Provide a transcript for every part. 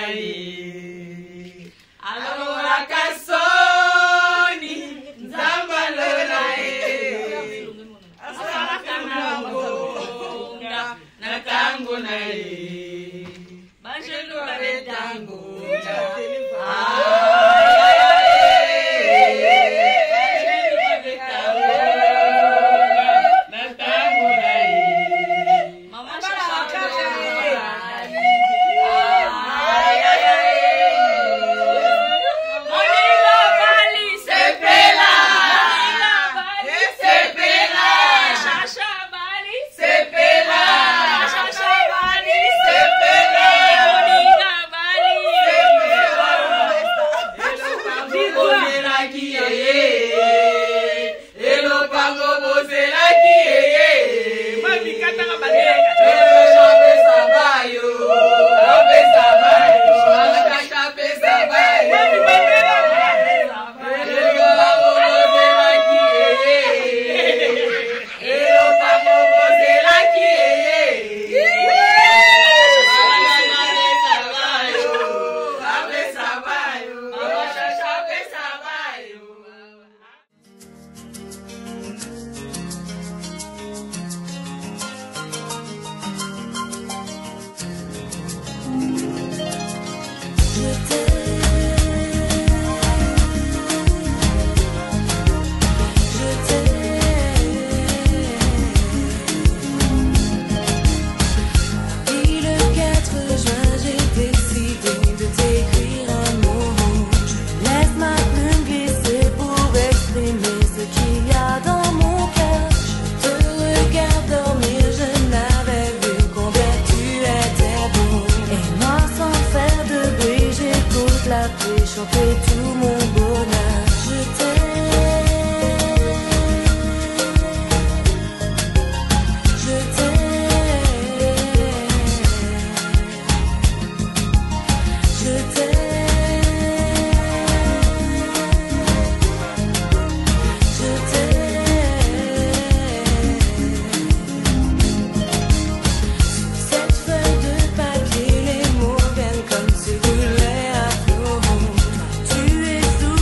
Tu es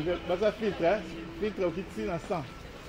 ça filtre, hein? Filtre qui tire dans le sang.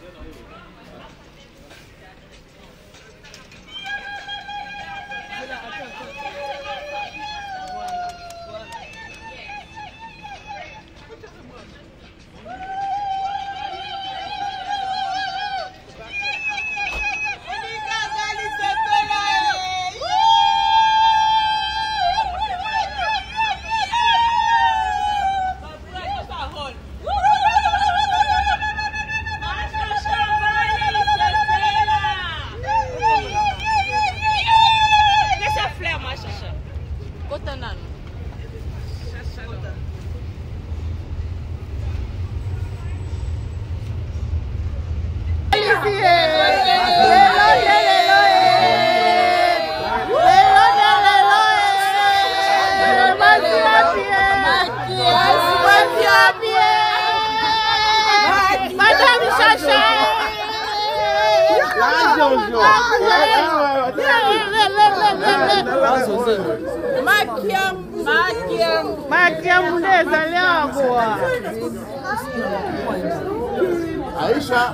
Aisha.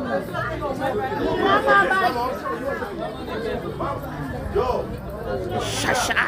Yo. Chacha.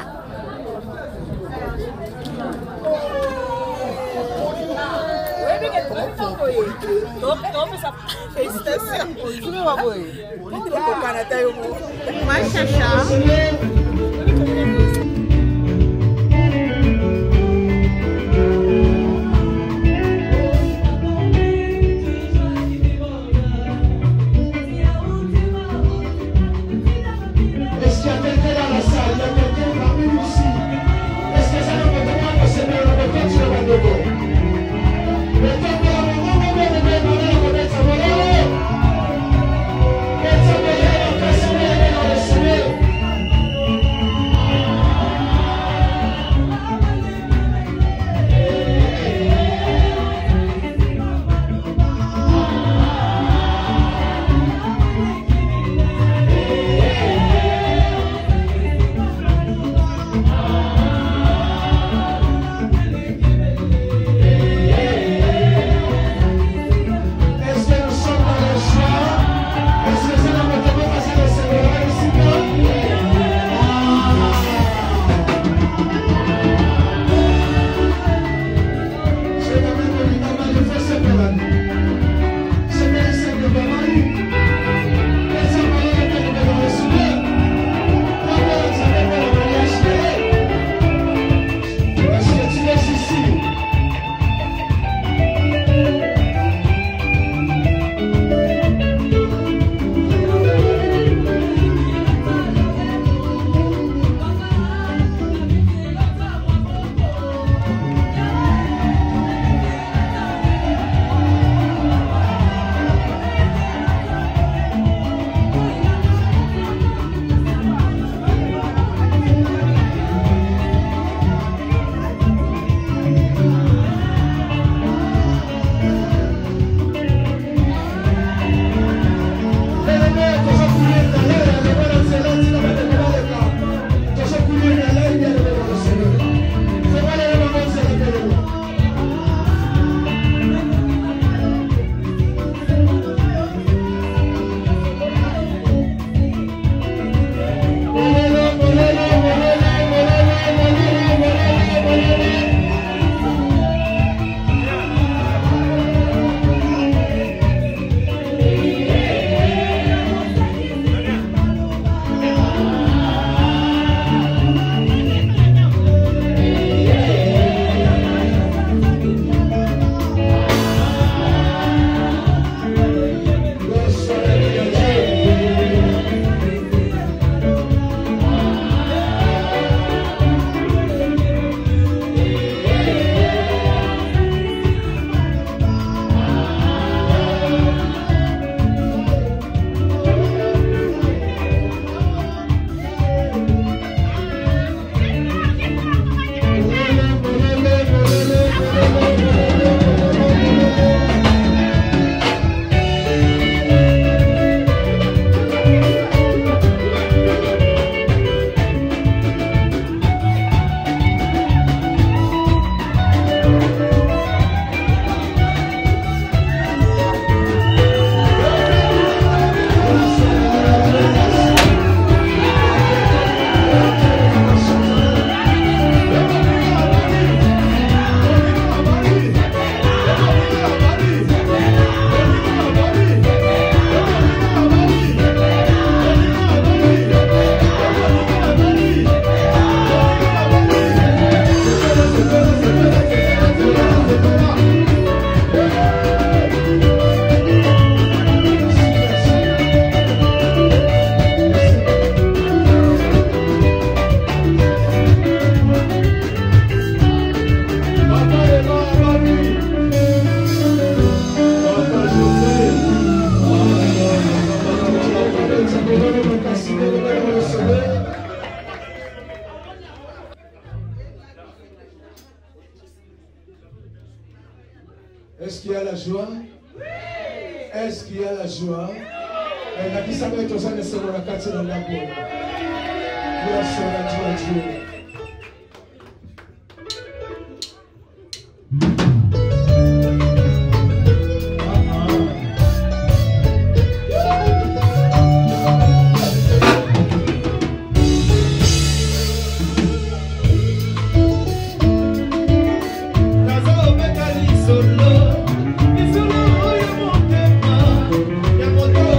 Est-ce qu'il y a la joie? Oui. Est-ce qu'il y a la joie? Et la qui s'appelle tous les seuls dans la quartier de la boue. Grâce à la Dieu.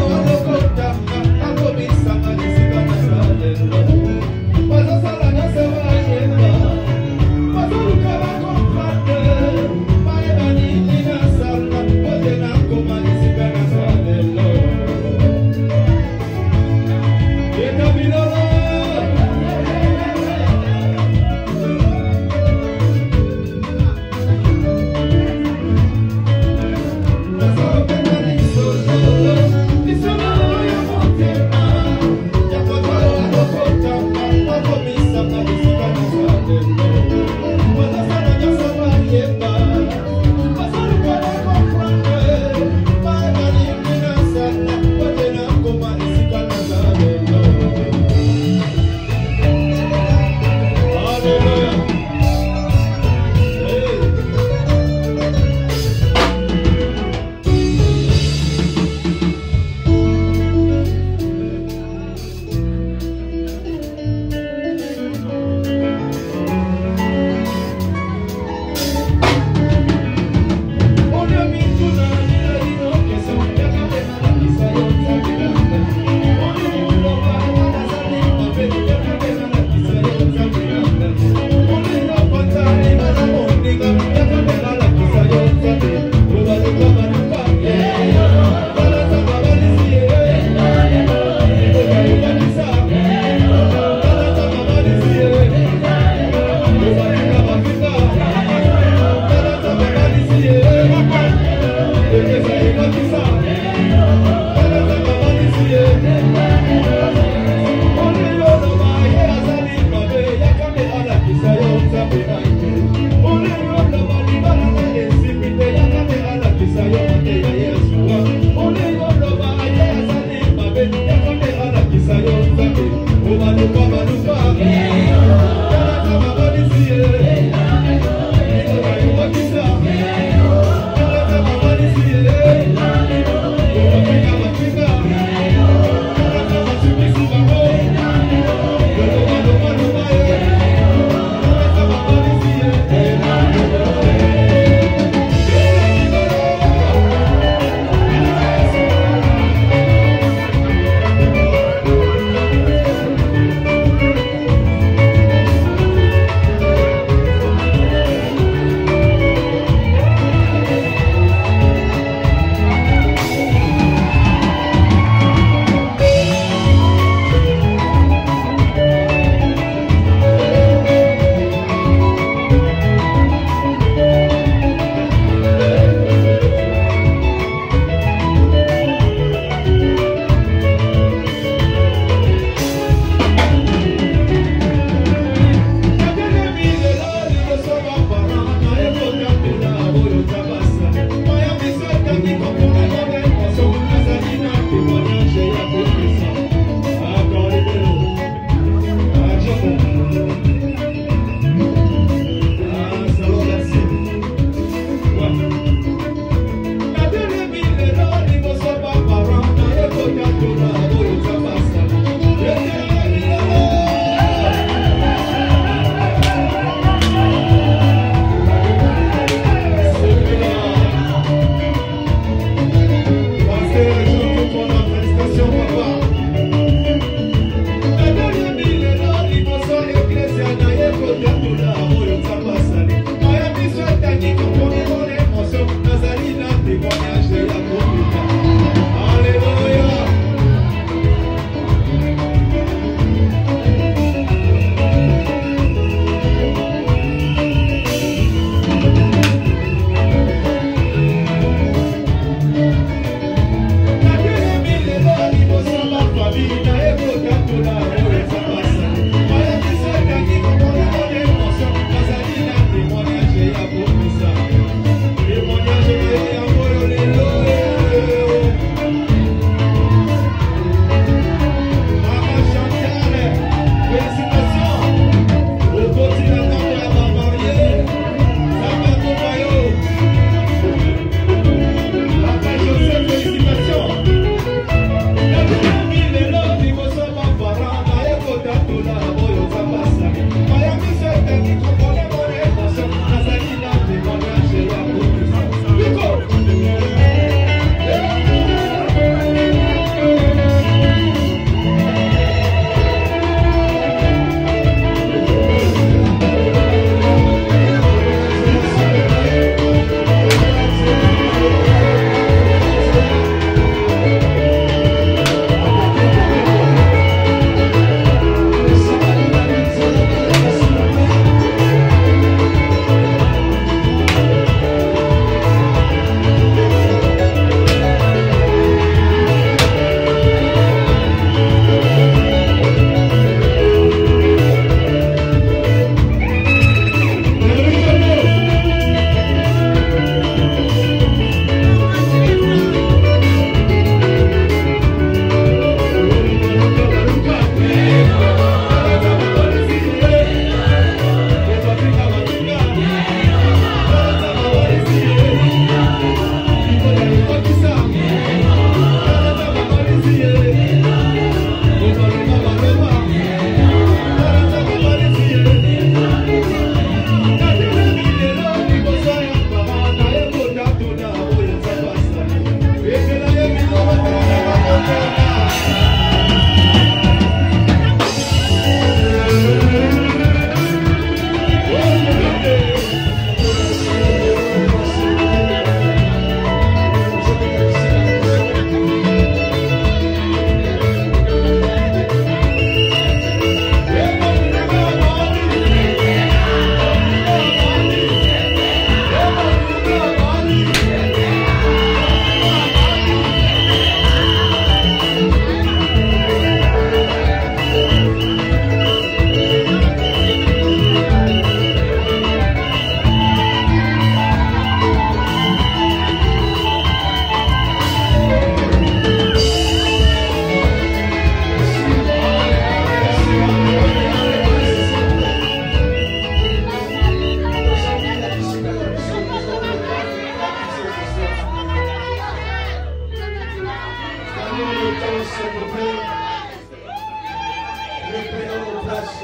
Sala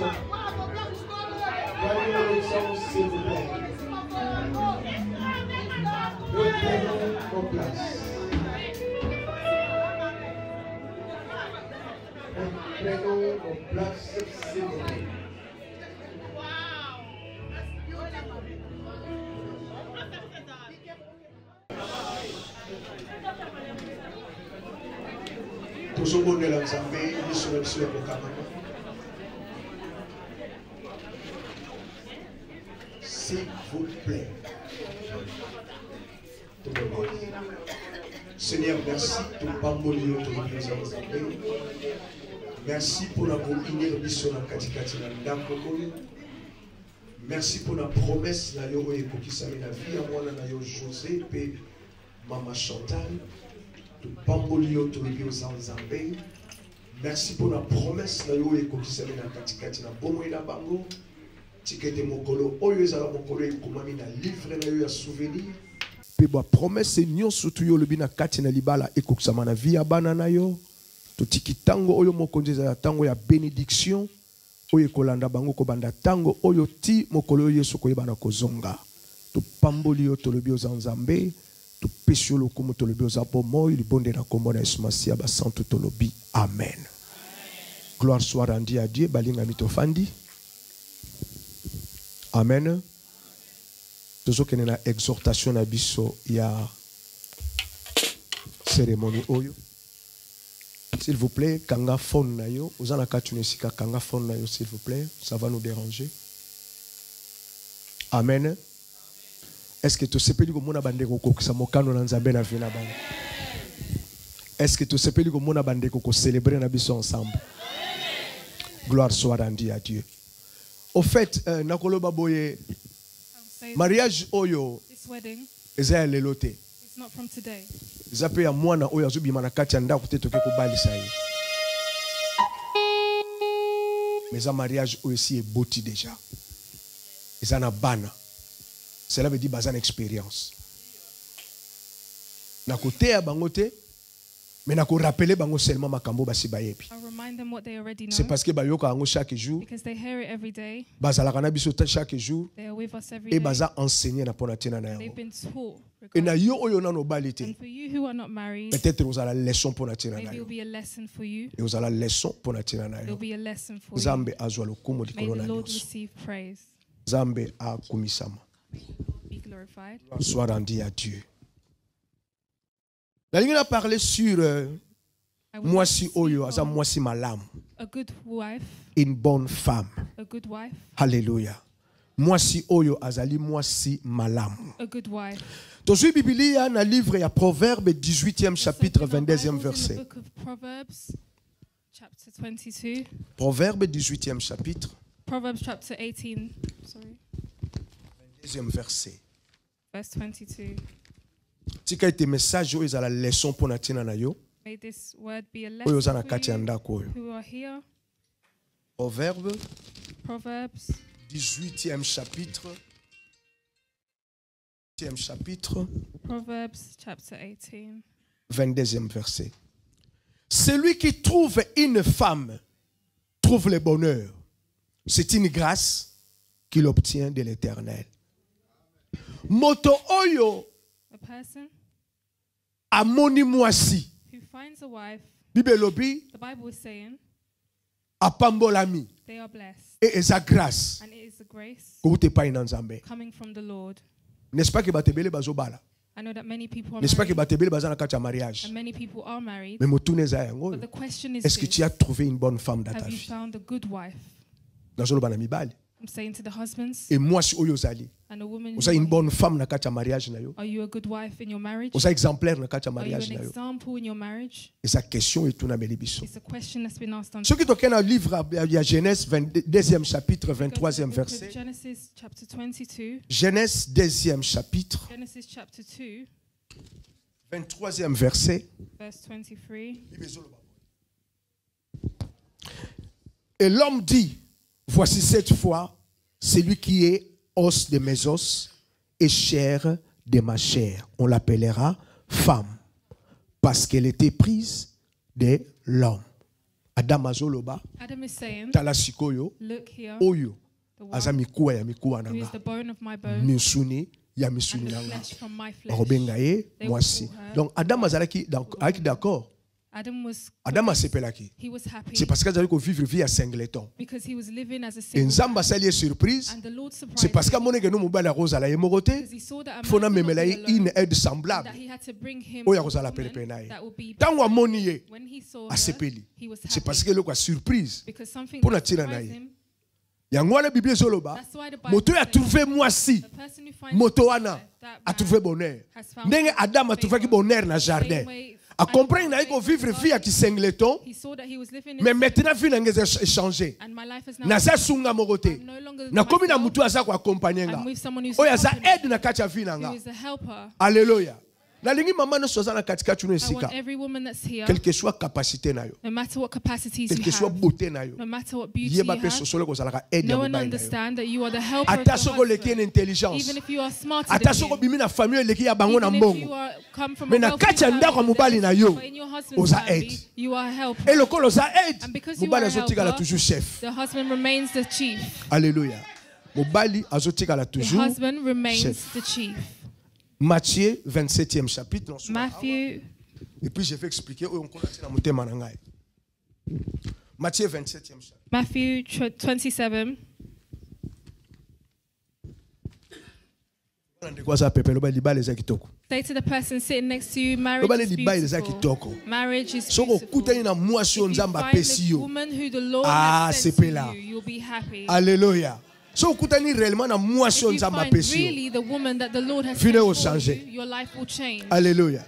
numéro de son, s'il vous plaît. Reprenons nos places. Reprenons nos places, s'il vous plaît. Toujours bon de l'ensemble, il sur le caméra. S'il vous plaît. Seigneur, merci pour Pambolio, pour nous ensemble. Merci pour la bonne mission dans Katikati Ndakoko. Merci pour la promesse na yo et pour qui ça la vie à moi na yo José et Maman Chantal. De Pambolio, pour nous ensemble. Merci pour la promesse na yo et pour qui ça na Katikati na bomo na bango. Tikete mokolo oyo ezala mokolo e komami na livre na yo ya souvenir. Pe ba promesse nyonso tu yo lobi na kati na libala ekokisama na vie ya bana na yo. To tiki tango oyo mokonzi ezala tango ya bénédiction oyo kolanda bango kobanda tango oyo ti mokolo oyo Yesu koyeba na kozonga. To pamboli yo to lobi oza nzambe, to pesi yo lokumu to lobi oza bomoi libonde na kombo na Yesu Masiya ba santu to lobi amen. Gloire soit rendue à Dieu, balinga mitofandi. Amen. Toujours qu'il y a une exhortation à biso, il y a cérémonie oyo. S'il vous plaît, kanga fon na yo, ozana katunesika kanga fon na yo s'il vous plaît, ça va nous déranger. Amen. Est-ce que tu sais pas que mona bande ko kokisa mokano na nzambe na vie na bango? Est-ce que tu sais pas que mona bande ko célébrer na biso ensemble? Gloire soit rendue à Dieu. Au fait, nakoloba boye mariage oyo eza lelote. It's not from today. Zape ya mwana oyo azubima na kati ya ndako te toke kobalisa ye. Mais un mariage aussi est boti déjà. Eza na bana. Cela veut dire bazan expérience. Na kote ya bango te, mais na ko rappeler bango seulement makambo basi bayebi. C'est parce que bayoka bango chaque jour. Because they hear it every day. Bazalaka na biso chaque jour. They are with us every Et day. baza enseigner na pona tena na They've yango. been taught. Et na yo oyo na no balite. And for you who are not married, Peut-être vous avez la leçon pour na tena na maybe yo. it'll be a lesson for you. Et vous avez la leçon pour na tena na It'll yo. be a lesson for you. Zambe azwa lokumo May likolo the na Lord nyonso. receive praise. Zambe akumisama. Be glorified. Soit rendu à Dieu. La ligne a parlé sur I would moi like to si speak oyo, aza on moi si malam, a good wife, une bonne femme. a good wife, Alléluia. Moi si oyo azali moi si malam. a good wife. Tozui Biblia na livre ya Proverbe 18e chapitre 22e verset. In the book of Proverbs, chapter 22. Proverbe 18e chapitre Proverbs chapter 18, sorry, 22e verset. verse 22. Tika ete message oyo ezala leçon pour na tina na yo. May this word be a Oyo lesson za na for kati ya you ndako oyo. who are here. Proverbe Proverbs 18e chapitre. 18e chapitre. Proverbs chapter 18. 22e verset. Celui qui trouve une femme trouve le bonheur. C'est une grâce qu'il obtient de l'Éternel. Moto oyo A person amoni mwasi. who finds a wife, Bibelobi the Bible is saying, apambolami. they are blessed. Et esa grâce. And it is the grace Koute pa ina nzambe. coming from the Lord. N'est-ce pas que batebele bazobala? I know that many people are N'est-ce pas que married, batebele bazana kati ya mariage? and many people are married. Mais motune za yango. But the question is Est-ce que this, tu as trouvé une bonne femme dans ta have you vie? found a good wife? Nazoloba na mibali. I'm saying to the husbands Et moi si oyo zali. and the women, Oza une bonne femme na kati ya mariage na yo. are you a good wife in your marriage? Oza exemplaire na kati ya Are you mariage an na yo. example in your marriage? Et sa question est tout na biso. It's a question that's been asked on Ce qui est dans le livre, il y a Genèse 22e chapitre, 23e verset. Genesis chapter 22. Genèse 2e chapitre, Genesis chapter 2, 23e verset. verse 23. Et l'homme dit, voici cette fois, celui qui est os de mes os et chair de ma chair. On l'appellera femme, parce qu'elle était prise de l'homme. Adam azoloba Adam is saying, tala sikoyo look here, oyo the aza one mikuwa ya mikuwa who is nanga the bone of my bone misuni ya and misuni the nanga flesh from my flesh. bakobenga ye They mwasi will call her donc Adam azalaki d'accord Adam asepelaki he was happy c'est parce que azali ko vivre vie ya singleton because he was living as a et single nzamba man. asali ye surprise And the Lord surprised c'est parce que him amoneke no mobali akozala ye moko te because he saw that a fona man would not memela be ye alone, une aide that semblable he had to bring him oyo a akozala woman pene na ye that would be ntango amoni ye when he saw her, asepeli he was c'est parce happy que eloko ya surprise because something mpona that ntina na surprised ye him. yango wana biblia ezoloba That's why the Bible moto oyo says atrouve mwasi the person who finds moto a wana wife, that man atrouve bonheur has found ndenge favor. Adam atrouvaki bonheur na jardin Same way acomprendre na ye Adam kovivre found vie ya favor. kisengleton He saw that he was living in mais sin, maintenant vie na nge échangé and my life is now naza sunga moko te I'm no longer nakomi na myself. mutu aza koaccompagne nga I'm with someone who's oyo aza helping me, aide na kati ya vie na who nga is a helper. alleluya nalingi mama nyonso aza na katikati no I esika want every woman that's here, quelle que soit capacité na yo no matter what capacities quelle you que soit have, beauté na yo no matter what beauty yeba you mpe have, sosolo kozalaka aide ya no one mobali na yo understand that you are the helper of ata your soko oleki ye na husband. intelligence Even if you are smarter ata than soko him, obimi na famille eleki ya bango na even if you mbongo are come from Mais a na wealthy kati ya ndako ya family, mobali na yo, but in your husband's oza family, aide. you are a helper. et lokola oza aide And because you mobali are a azotikala helper, toujours chef the husband remains the chief. alléluia mobali azotikala The toujours husband remains chef. the chief. Matthieu 27e chapitre non, Matthew, et puis je vais expliquer oyo nkolo atia na motema na ngai Matthieu 27e chapitre Matthew 27. ndeko aza pepe loba libala eza kitoko Say to the person sitting next to you, marriage loba is libala eza beautiful. kitoko Marriage is soko beautiful. okutani na mwasi oyo If you nzambe find apesi the yo woman who the Lord Ah, has sent c'est to là. you, you'll be happy. alléluia so okutani réellement na mwasi If oyo you nzambe find apesi yo really the woman that the Lord has Vie sent will for changer. you, your life will change. alléluia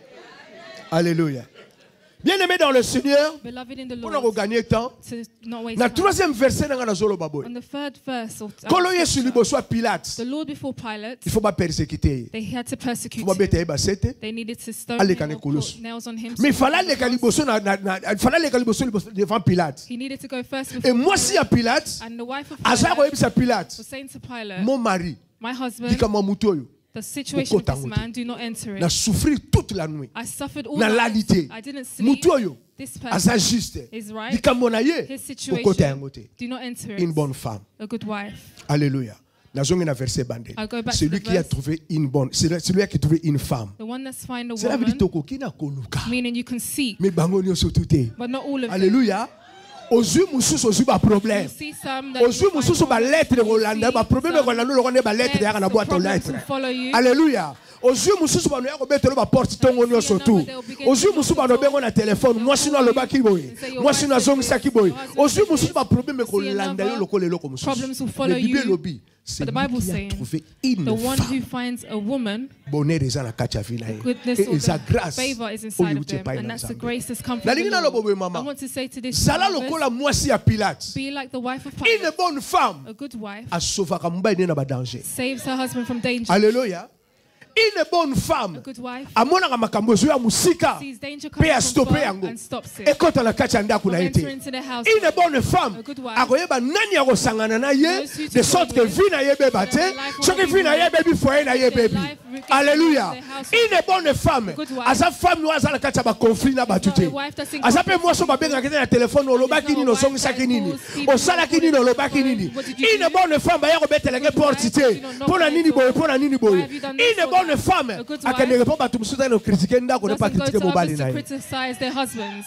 alléluia bien-aimé dans le Seigneur Beloved in the mpona Lord, kogagner temps to not waste na time. troisième verset na nga nazoloba boye On the third verse of nkolo yesu scripture, liboso ya pilate the Lord before Pilate, il faut bapersécuter ye they had to persecute faut babeta ye him. basete They needed to stone Aleka him ne or koloso. put nails on him. mais so fala he leka was- liboso fala leka liboso devant pilate He needed to go first et before mwasi ya Pilate, pilate and the wife of aza Pilate koyebisa pilate was saying to Pilate, mon mari my husband, likambo ya mutu oyo the situation of this Ukotango te. man, do not enter na it. souffrir toute la nuit I suffered all na night. lali te I didn't sleep. mutu oyo This aza person juste is right. likambo na ye His kokota yango situation, te do not enter une it. bonne femme A good wife. alléluia nazongi na verset bande I'll go back to celui the qui a verse. trouvé une bonne celui qui a trouvé une femme The one that's find a cela veut dire woman, tokoki na koluka meaning you can seek, mais bango nyonso tu te but not all of them. alléluia ozwi mosusu ozwi baproblème You see some that ozwi you find mosusu problems, balettre you kolanda see baproblème some kolanda oloko nde balettre debts, yaka na some bwato problems will lettre follow you. alléluia ozwi mosusu bano ya kobetela baporte ntongo nyonso tu ozwi mosusu bano bengo na telefone mwasi no alobaki boye mwasi no azongisaki boye ozwi mosusu baproblème kolanda yo lokola eloko mosusu Problems will follow mais bible you. elobi c'est But the Bible lui qui a saying, trouvé The une one who femme finds a woman, bonheur eza na kati ya vie na ye goodness et or eza the grâce favor is oyo inside of euti them, epai and na that's the nzambe grace that's come from nalingi the naloba boye Lord. I mama want to say to this zala beloved, lokola mwasi ya pilate be like the wife of une Pilate. bonne femme A good wife asauvaka mobali nde na badanger saves her husband from danger. alléluia une bonne A femme good wife amonaka makambo ezo ya mosika sees danger mpe coming from astope far yango and stops it. ekota na kati ya ndako From na ye entering te into the house. une bonne femme A good wife akoyeba nani akosangana na ye knows who to de sorte go que with. vie na ye ebeba te Their life will soki not be vie na ye ruined. ebebi foye na ye Their ebebi life gets alléluia their house. une bonne femme good wife. aza femme oyo aza na kati ya baconflit na bato not te a wife that's in aza mpe conflict mwasi oyo with babengaki te na telefone olobaki It's not nini a wife osongisaki that nini calls people osalaki and nini calls olobaki people, nini what did you une do? bonne femme aya kobetelaki Good porte wife, te you don't know mpo na why nini so- boye mpo na nini why boye have you done this une for bonne them? femme A good akendeke wife mpo bato mosusu tani okritike ndako ne pa Doesn't go kritike to mobali others na to ye criticize their husbands.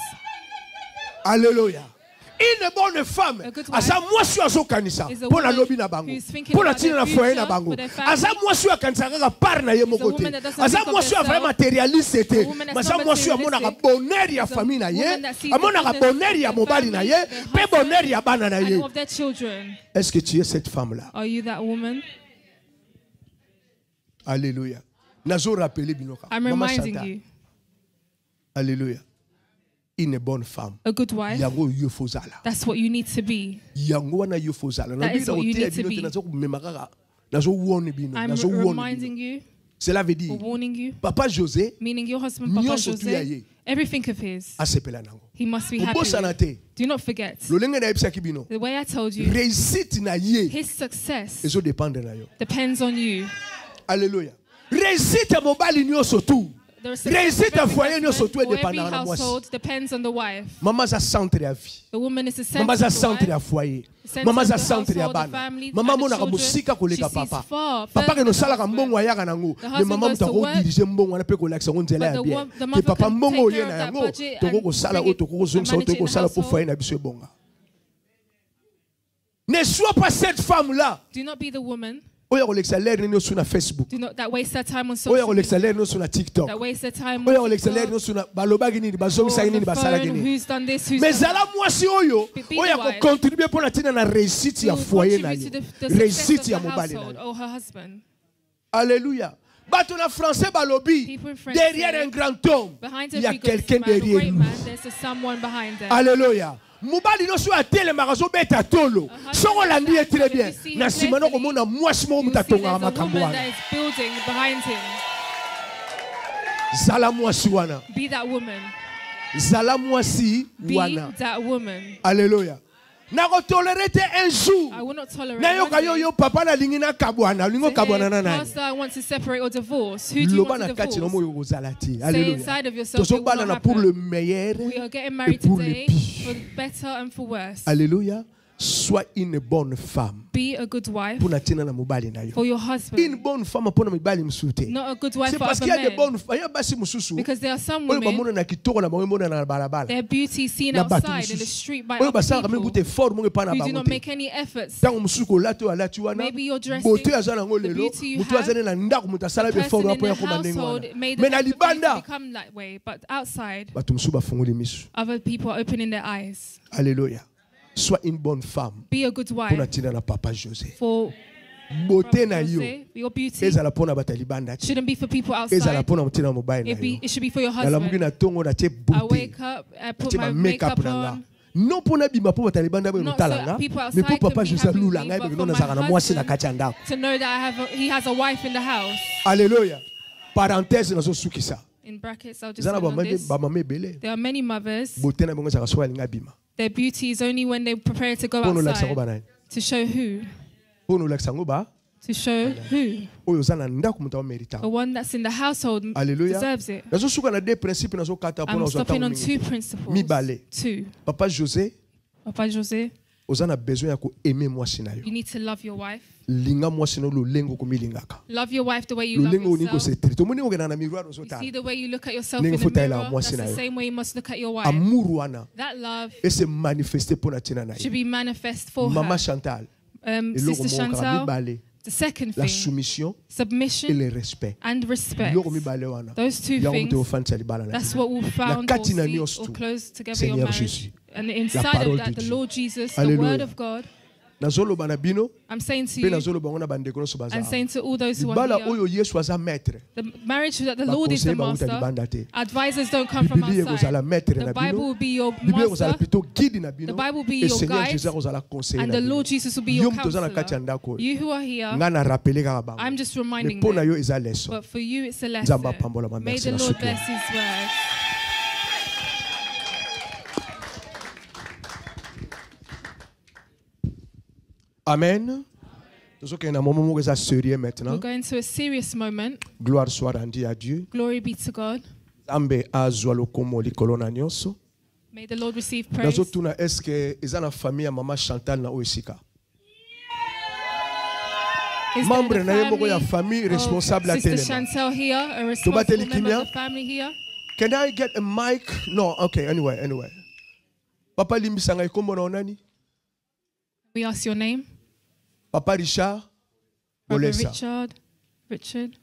alléluia une bonne femme A good wife aza mwasi oyo azokanisa is a mpo na woman lobi na bango who's thinking mpo na about ntina na their foye na future, bango for their family. aza mwasi oyo akanisaka kaka part na ye moko te woman that doesn't aza think of mwasi oyo avrai herself. matérialiste te A woman that's aza not mwasi oyo amonaka materialistic. bonheur ya Is a famille na ye woman that sees the amonaka goodness bonheur ya of mobali na family, ye their mpe husband, bonheur ya bana na And ye of their children. est-ce que tu es cette femme là Are you that woman? alléluia nazo rappeler bino kaka I'm Mama reminding Chantal. you. alléluia une bonne femme A good wife. yango yo fozala That's what you need to be. yango wana yo fozala That is nabiki na what you koteya need to bino te be. nazo komema kaka nazo wone bino I'm nazo wone reminding bino you cela veut or dire warning you. papa José Meaning your husband, Papa nyonso tu ya Jose, ye everything of his, asepela nango he must be happy obosana with. te Do not forget. lolenge nayebisaki bino The way I told you, réussite na ye his success ezodépendre na yo depends on you. alléluia réussite ya mobali nyonso tu réussite à foyer nous surtout Or every dépendant de moi. household depends on the wife. Maman ça centre à vie. The woman is the center Maman ça of the centre à wife. foyer. Center Maman of ça the centre à household, the bana. family, Maman and the mona children. musika koleka She sees papa. far Papa further que nous than sala the mbongo husband. ya nango. The Mais husband maman goes to mutako work, diriger mbongo na pe ko laksa nzela but ya bien. the Que mother papa can mbongo take ye care na of that yango. budget Toko and ko sala bring o toko ko it zonga and o manage it toko in the sala pour household. foyer na biso bonga. Ne sois pas cette femme là. Do not be the woman Oya ko leksa l'air ni sur na Facebook. that wastes her time on Oya social ko leksa media, l'air ni sur na TikTok. that wastes her time Oya ko on leksa l'air ni TikTok, sur na baloba gini bazomi or sa on gini the basala phone, gini. who's done this, who's Mais done zala that. mwasi oyo Be oya the ko wife. contribuer pour la tina na réussite ya Will foyer na contribute yo. to the success Réussite of ya the mobali na household yo. or her husband. Alléluia. Bato na français balobi People in French derrière say, un grand homme Behind il y a every good quelqu'un man, a derrière great lui. man, there's a someone behind them. Alléluia. Mobali no so atele magazo beta tolo. Soko landi est très bien. Na simano ko mona mwasi mo You see mutatonga there's a makambo woman wana. that is building behind him. Zala mwasi wana. Be that woman. Zala mwasi Be wana. that woman. Alléluia. Na ko tolérer te un jour. I will not tolerate Na yo one ka yo day yo papa na lingi na kabwana, lingo to kabwana na hear, nani. Pastor, I want to separate or divorce. Who do you Loba want na to kati no divorce? mo yo kozala ti. Say Alléluia. inside of yourself, Tozo it will bala not na pour le happen. meilleur We are getting et married pour le today pire. for better and for worse. Alléluia. Sois une bonne femme Be a good wife pour na tina na mobali na yo. for your Une husband. bonne femme pour na mobali msute. Not a good wife C'est for parce other qu'il y a des men. bonnes femmes, il y a basi mususu. Because there are some Oyo women, bamona na kitoko na bango mona na balabala. their beauty is seen Na bato outside in the mususu. street by Oyo other basala kame people bute fort mo pa na who do not bango te. make any efforts. Tango mususu ko lato alati wana. Maybe you're dressing, Bote aza nango the lelo. beauty you Mutu have, azane na ndako mutu asala the be fort person in apo ya the ko bandengo household wana. made the Mais na effort for you to libanda become that way. But outside, bato mususu bafungoli misu. other people are opening their eyes. Alléluia. Sois une bonne femme Be a good pour na wife tina na papa José. for Beauté na yo. Jose. Your beauty Ezala pona batalibanda ti. shouldn't be for people Ezala outside. pona mutina mobile na yo. It should be for your Na lamuki husband. na tongo na tie I beauté. wake up, I put Tie my ba make-up makeup na nga. on. Non pona bima po batalibanda be Not so mutalanga. people Mais outside pour papa can be José happy with lula me, ngai but be for nona my zaka na mwasi na husband kati ya ndako. to know that he has a wife in the house. Alléluia. Parenthèse nazo sukisa. In brackets, I'll just Zana end on this. ba mama ebele. There are many mothers. Beauté na bango zaka so alinga bima. Their beauty is only when they prepare to go Pono lakisa ko outside. banani. To show who? Pono lakisa ngo ba. To show who? Oyo zana ndako muta o merita. The one that's in the household Alléluia. deserves it. Nazo suka na deux principes nazo kata I'm pona stopping ozata on mingi. 2 principles. Mibale. 2. Papa José, Papa Jose, ozana besoin ya ko aimer mwasi na yo. you need to love your wife. Linga mwasi no lo lengo ko milingaka. Love your wife the way you Lo love lengo ni ko yourself. se trito. Moni ko na miroir You ozota. see the way you look at yourself Ningo in the futa ila mirror. mwasi That's na the yo. same way you must look at your wife. Amour wana That love et se manifester pona tina na yo. should be manifest for Mama her. Chantal, Sister Chantal, mibale, the second la thing, soumission et submission le respect. and respect. Loko mibale wana. Those 2 Yango things, te ofanta libala na. that's what will found kati or na seek nyonso or tu, close together your Seigneur marriage. Jésus. And La inside parole of de that, the Dieu. Lord Jesus, the Alléluia. word of God. Nazoloba na bino, I'm saying to pe you nazoloba ngona bandeko no so baza. and saying to all those who are Libala here, oyo Yesu aza maître. the marriage that the Lord is the Bakonseil bauta master, libanda te. advisors don't come from Biblia kozala outside. maître The na Bible bino. will be your Biblia kozala master, plutôt guide na bino. the Bible will be Et your Seigneur guide, Jésus kozala conseiller and na the bino. Lord Jesus will be your Yo mtoza na kati ya counselor. ndako. You who are here, Nga na rappeler kaka bango. I'm just Mais reminding pona them. yo eza leso. But for you, it's a lesson. Nzamba pambola ma May merci the na Lord suki. bless His word. Amen. Tozo ke na moment moko eza sérieux maintenant. We're going to a serious moment. Gloire soit rendue à Dieu. Glory be to God. Nzambe azwa lokomo likolo na nyonso. May the Lord receive praise. Nazotuna est-ce que eza na famille ya mama Chantal na oesika. Is there Membre the na ye moko ya family famille of responsable à Sister telema. Chantal here, a responsible Tobateli member kimia? of the family here? Can I get a mic? No, okay, anyway. Papa limbisanga ikombo na onani? We ask your name. Papa Richard Brother Bolesa. Richard.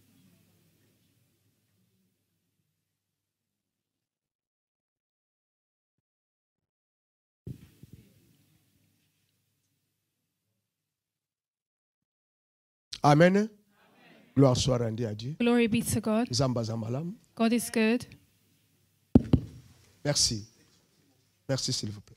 Amen. Gloire soit rendue à Dieu. Glory be to God. Zamba zambalam. God is good. Merci. Merci s'il vous plaît.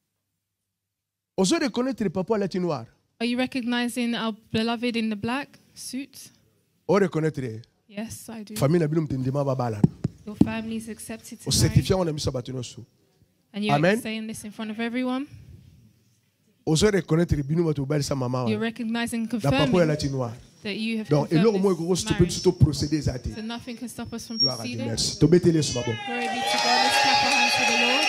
Osez reconnaître le papa latin noir. Are you recognizing our beloved in the black suit? O reconnaître Yes, I do. famille na bino mtendema babala. Your family is accepted O to marry. certifiant on a mis sabato noso. And you're Amen. saying this in front of everyone. Osez reconnaître bino bato balisa mama. You're recognizing, La papa ya confirming latin noir. that you have Donc, et là, au moins, confirmed tu this peux marriage. surtout procéder à ça. So nothing can stop us from Gloire à Dieu, proceeding. merci. Tu mettez les sur ma bonne. Glory be to God. Let's clap our hands to the Lord.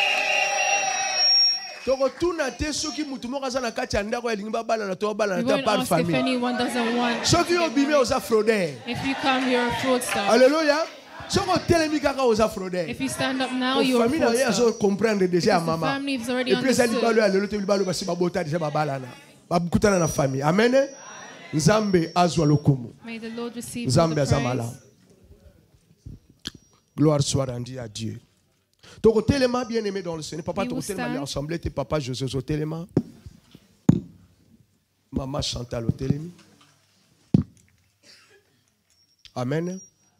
tokotuna te soki mutu moko aza na kati ya ndako elingi babalana to babalana We ta won't par ask if famille anyone doesn't want. soki obimi oza fraudeur. If you come, you're a fraudster. Alléluia. soki otelemi kaka oza fraudeur. If you stand up now, you're a famille na ye fraudster. azo comprendre déjà ya Because the mama family is already et puis eza libalo understood. ya lelo te libalo basi babota déjà babalana bakutana na famille amen. Nzambe azwa lokumu. May the Lord receive all Nzambe the azamala. praise. Gloire soit rendue à Dieu. Tokotelema bien-aimé dans le Seigneur. Papa, We will tokotelema stand. ensemble. Tes papa José au téléma. Maman Chantal au téléma. Amen.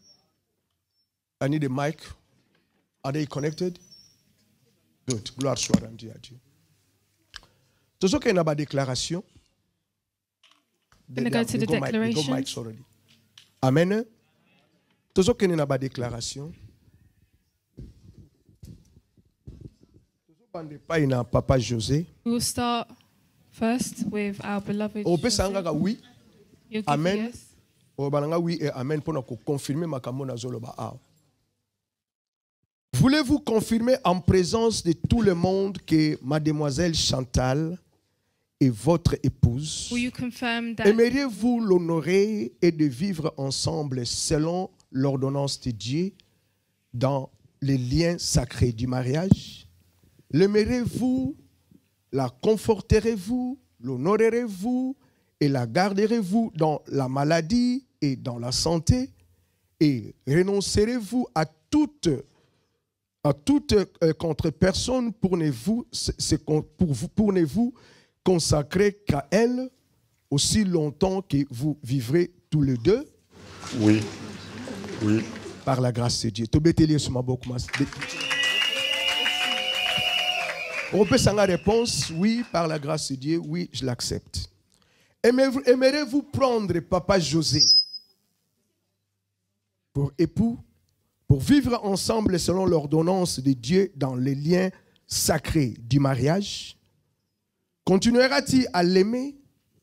I need a mic. Are they connected? Good. Gloire soit rendue à Dieu. Tout ce qu'il y a une déclaration. Gonna go to the declaration. Amen. Tout ce qu'il y a une déclaration. Papa José. We will start first with our beloved. On peut Joseph. s'engager oui. You'll give Amen. yes. On va oui et amen pour nous confirmer ma camona zoloba. Voulez-vous confirmer en présence de tout le monde que mademoiselle Chantal est votre épouse? Will you confirm that Aimeriez-vous l'honorer et de vivre ensemble selon l'ordonnance de Dieu dans les liens sacrés du mariage? L'aimerez-vous, la conforterez-vous, l'honorerez-vous et la garderez-vous dans la maladie et dans la santé? Et renoncerez-vous à toute contre-personne pour ne vous consacrer qu'à elle aussi longtemps que vous vivrez tous les deux? Oui. Oui. Par la grâce de Dieu. On peut s'en réponse, oui, par la grâce de Dieu, oui, je l'accepte. Aimerez-vous prendre Papa José pour époux, pour vivre ensemble selon l'ordonnance de Dieu dans les liens sacrés du mariage? Continuera-t-il à l'aimer,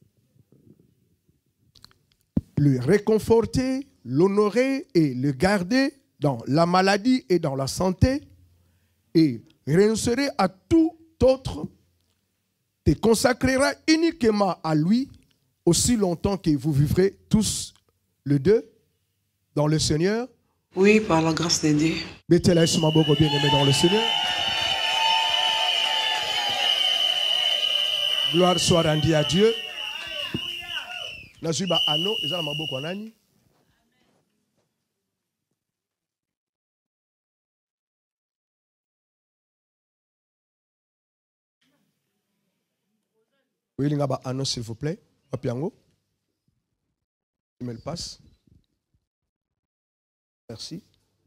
le réconforter, l'honorer et le garder dans la maladie et dans la santé? Et renoncerait à tout autre, te consacrera uniquement à lui aussi longtemps que vous vivrez tous les deux dans le Seigneur? Oui, par la grâce de Dieu. Mettez-la sur ma bouche bien-aimé dans le Seigneur. Gloire soit rendue à Dieu. Nazuba ano, ezala maboko nani? Oui, il y a un annonce, s'il vous plaît. Papiango. Tu me le passes. Merci.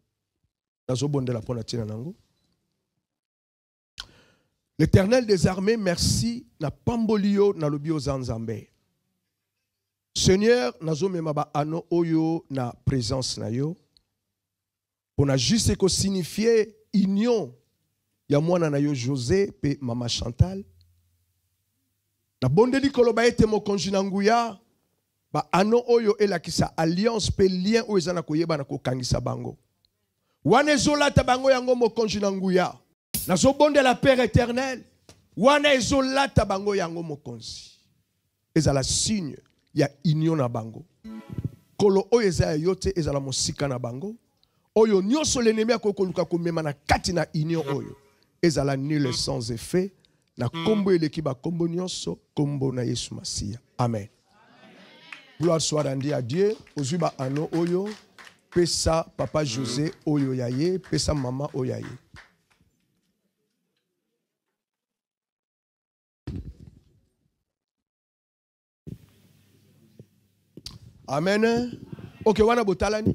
L'Éternel des armées, merci. Na pambolio na lobio zanzambe. Seigneur, nazo memaba ano oyo na présence na yo. Pour na juste que signifier union. Ya mwana na yo José pe mama Chantal. Na bondeli koloba ete mokonzi na nguya ba ano oyo elakisa alliance pe lien oyo ezana koyeba na kokangisa bango. Wana ezolata bango yango mokonzi na nguya. Nazo bondela Père éternel. Wana ezolata bango yango mokonzi. Ezala signe ya union na bango. Kolo oyo eza yote ezala mosika na bango. Oyo nyonso l'ennemi akokoluka komema na kati na union oyo. Ezala nul sans effet. Na kombo eleki ba kombo nyonso kombo na Yesu Masia. Amen. Gloire soit rendue à Dieu. Ozuba ano oyo pesa papa José oyo yaye pesa mama oyaye. Amen. Ok, wana botalani.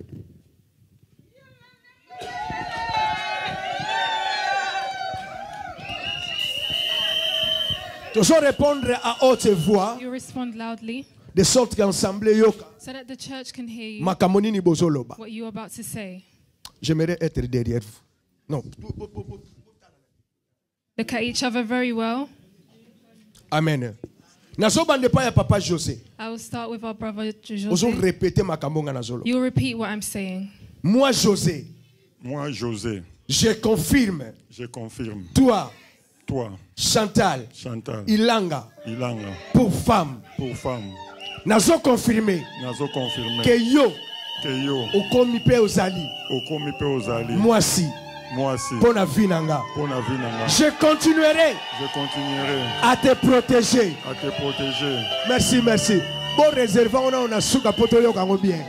Tu dois répondre à haute voix. you respond loudly De sorte qu'ensemble yoka. so that the church can hear you Makamoni ni bozoloba. what you're about to say? J'aimerais être derrière vous. Non. Look at each other very well. Amen. Nazobande pa ya papa José. I will start with our brother Ozo José. répéter makambonga nazolo. You will repeat what I'm saying. Moi José, Moi, José, je confirme. je confirme. Toi, Toi, Chantal, Chantal, Ilanga, Ilanga, pour femme. pour femme, Nazo confirmer nazo confirmé que yo que yo, okomi pe ozali. okomi pe ozali, Moi si moi aussi, pour la vie nanga. pour la vie nanga, Je continuerai je continuerai à te protéger. à te protéger. Merci, merci. Bon réservant on a souka poto yo kango bien.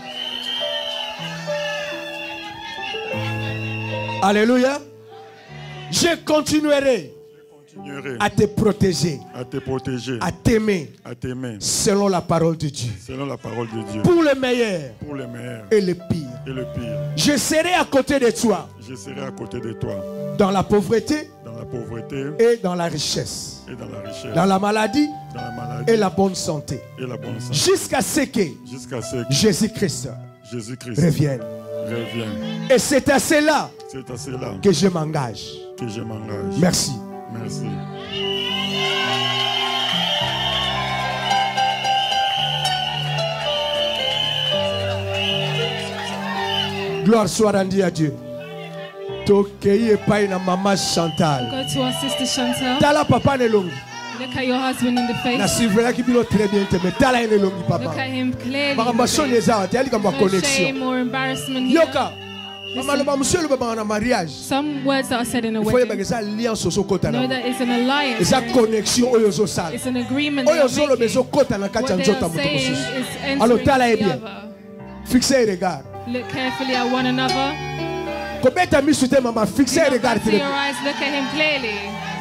Alléluia. Je continuerai Continuerai à te protéger, à te protéger, à t'aimer à t'aimer, selon la parole de Dieu. selon la parole de Dieu, Pour le meilleur pour le meilleur et le pire. et le pire. Je serai à côté de toi Je serai à côté de toi dans la pauvreté dans la pauvreté et dans la richesse, et dans la richesse, dans la maladie dans la maladie et la bonne santé, et la bonne santé, jusqu'à ce que jusqu'à ce que Jésus-Christ Jésus-Christ revienne. revienne. Et c'est à cela C'est à cela que je m'engage. que je m'engage. Merci. Merci. Gloire soit rendue à Dieu. Tokei epai na mama Chantal. Go to our sister Chantal. Tala papa nelongi. Look at your husband in the Na face. suivra ki bilo très bien te mais tala nelongi Look papa. at him clearly. in the Bakamba soni face. eza te ali kamba No connexion. shame or embarrassment here. Yoka. Mama loba monsieur loba bana mariage. Some words that are said in a Il faut wedding. yeba eza alliance oso kota Know na. that it's an alliance. Eza connexion oyo zo sala. It's an agreement Oyo that zo you're lo making. bezo kota na kati What ya they nzota are moto saying mosusu. is Alors entering tala the bien. other. Fixez regard. Look carefully at one another. Kobeta misu te mama Do fixez not regard back to te. your eyes. Look at him clearly.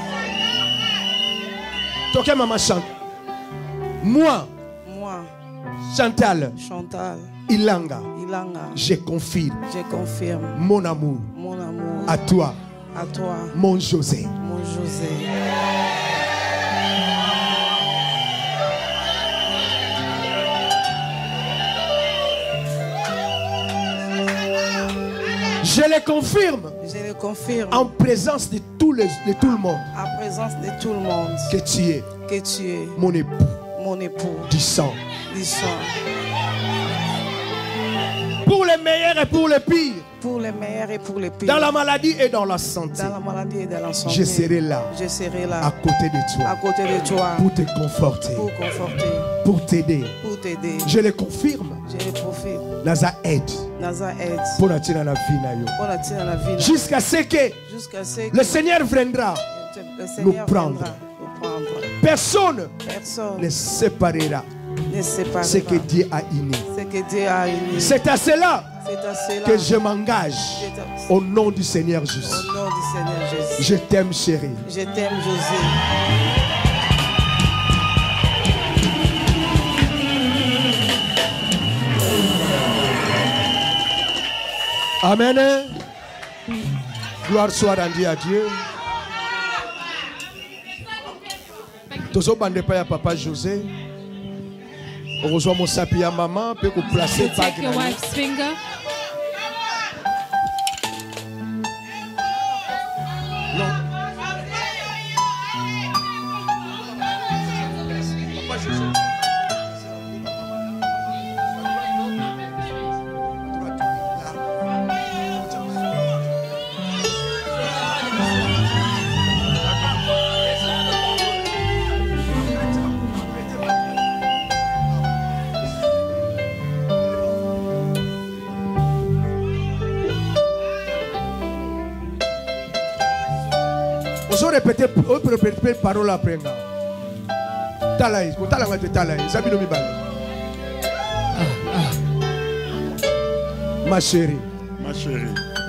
Toke mama chante. Moi Moi, Chantal Chantal, Ilanga, Ilanga, je confirme je confirme mon amour mon amour à toi, à toi, mon José. mon José. Je le confirme Je le confirme en présence de tout le monde en présence de tout le monde que tu es que tu es mon époux mon époux du sang. du sang. Pour le meilleur et pour le pire, Pour les meilleurs et pour les pires. dans la maladie et dans la santé, Dans la maladie et dans la santé. je serai là Je serai à là côté de à toi côté de toi pour te conforter, pour conforter, pour t'aider. pour t'aider. Je le confirme. Je le profite. Naza aide Naza aide. pour la tina na vie na yo. Pour la tienne la vie. Jusqu'à ce que Jusqu'à ce que le Seigneur viendra. le Seigneur prendre. viendra nous prendre. Personne Personne ne séparera ne séparera ce que Dieu a uni. ce que Dieu a uni. C'est à cela C'est à cela que je m'engage au au nom du Seigneur Jésus. nom du Seigneur Jésus. Je t'aime, chérie. Je t'aime, José. Amen. Gloire soit rendue à Dieu. Tozo bande pa ya papa José. On reçoit mon sapi à maman, peut qu'on place So bague take your na yo. wife's finger. On répéter parole après. Talaïs, on t'a de Talaïs, Zabino Mibale. Ma chérie, Ma chérie,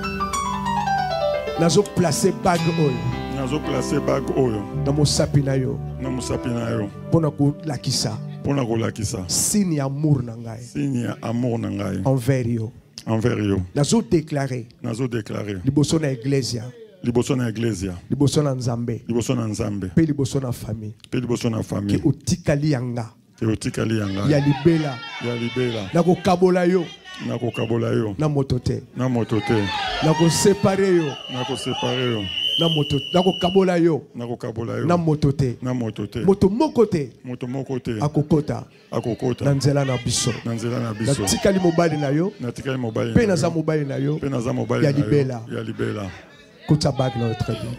nazo placer bague oil nazo placer bague oyo dans mon sapi na yo. na mosapi na yo Pona ko lakisa. mpona kolakisa Signe amour na ngai signe ya amour na ngai envers yo. envers yo. Nazo déclarer Nazodéclare liboso na iglesia, liboso na eglezia, liboso na Nzambe, liboso na Nzambe, pe liboso na famille. mpe liboso na Ki famille otikali yanga ke otikali ya ya ngai libela ya libela na kokabola yo nakokabola yo na moto te, na moto te, na kosepare yo nakosepare yo na moto nako kabola yo nakokabola na yo moto te na moto te moto moko te moto moko te akokota akokota na nzela na biso na nzela na biso natikali mobali na yo natikali mobali mpe na naza yo mobali na yo mpe naza mobali ya na yo libela ya libela kota bag na yo très bien.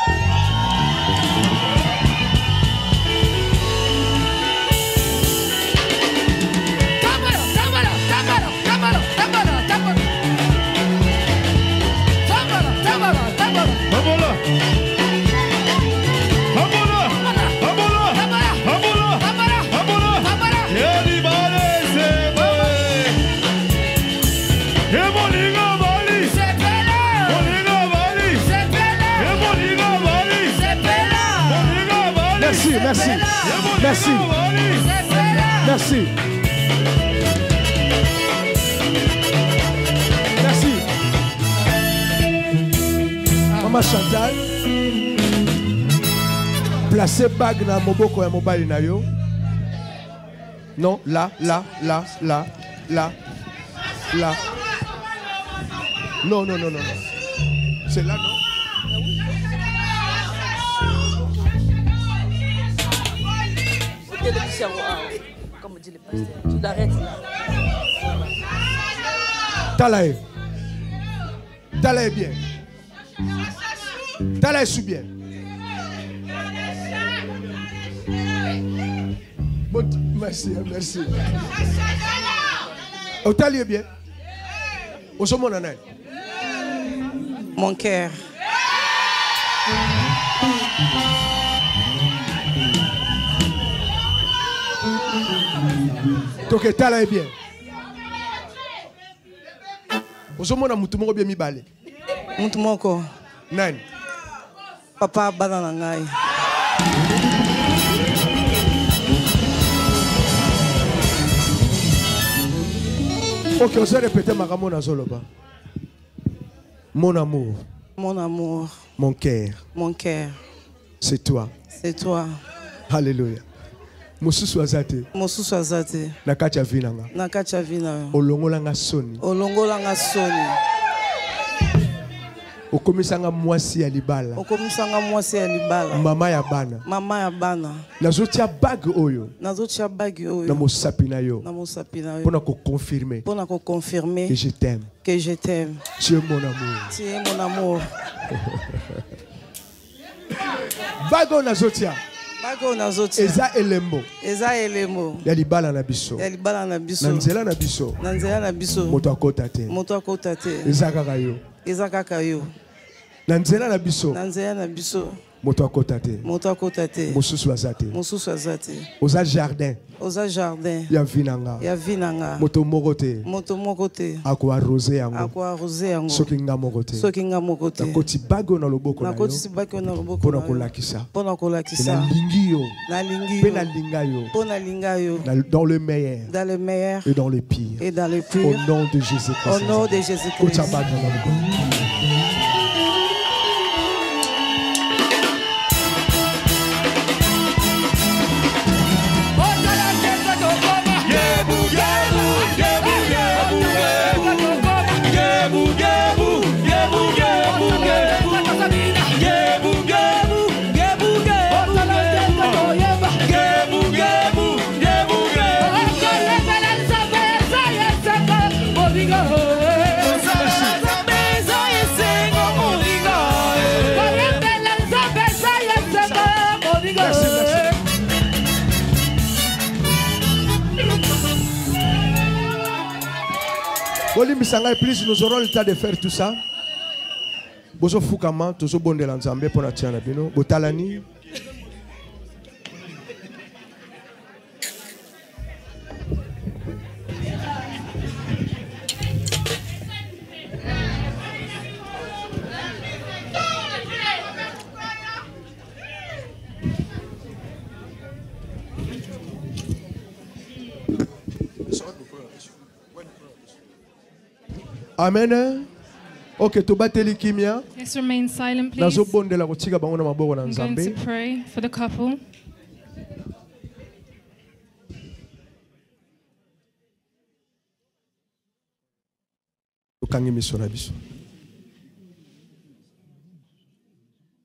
Merci. Merci. Merci. Merci. Maman Chantal, placez bague dans moboko ya mobali na yo. Non, là. Non. C'est là, non? Comme dit le pasteur, tu l'arrêtes là. Talae bien. Talae sous bien. Merci. Talae bien. Au sommet nanai. Mon cœur. Donc talae bien. Au sommet na mutu moko bien mibale. Mutu moko. Nani? Papa banana ngai. Ok, on se répéter ma ramona zoloba. Mon amour. Mon amour. Mon cœur. Mon cœur. C'est toi. C'est toi. Alléluia. Mosusu azate. Mosusu azate. Nakacha vinanga. Nakacha vina. Olongolanga soni. Olongolanga soni. Okomisanga mwasi ya libala. Okomisanga mwasi ya libala. Mama ya bana. Mama ya bana. Nazotia bag oyo. Nazotia bag oyo. Na mosapi na yo. Na mosapi na yo. Pour ko confirmer. Pour ko confirmer. Que je t'aime. Que je t'aime. Tu es mon amour. Tu es mon amour. Bag oyo nazotia. Bago nazotia. Eza elembo. Eza elemo. Ya libala na biso. Ya libala na biso. Na nzela na biso. Na nzela na biso. Moto akota te. Moto akota te. Eza kaka yo. Eza kaka yo. Na nzela na biso. Na nzela na biso. Moto akota te. Moto akota te. Mosusu azate. Mosusu azate. Oza jardin. Oza jardin. Ya vinanga. Ya vinanga. Moto moko te. Moto moko te. Ako arrosé yango. Ako arrosé yango. Soki nga moko te. Soki nga moko te. Nakoti bago na loboko na yo. Nakoti bago na loboko na yo. Pona kolakisa. Pona kolakisa. Na lingi yo. Na lingi yo. Pe na linga yo. Pona linga yo. Dans le meilleur. Dans le meilleur. Et dans le pire. Et dans le pire. Au nom de Jésus-Christ. Au nom de Jésus-Christ. Kota bago na loboko. Plus nous aurons le temps de faire tout ça. Bozo fukama, tozo bonde la nzambe pour na tiana bino. Botalani. Amen. Ok, to bateli kimia. Let's remain silent, please. Nazo bonde la kotika bango na maboko na I'm going to nzambe. pray for the couple. Tokangi miso na biso.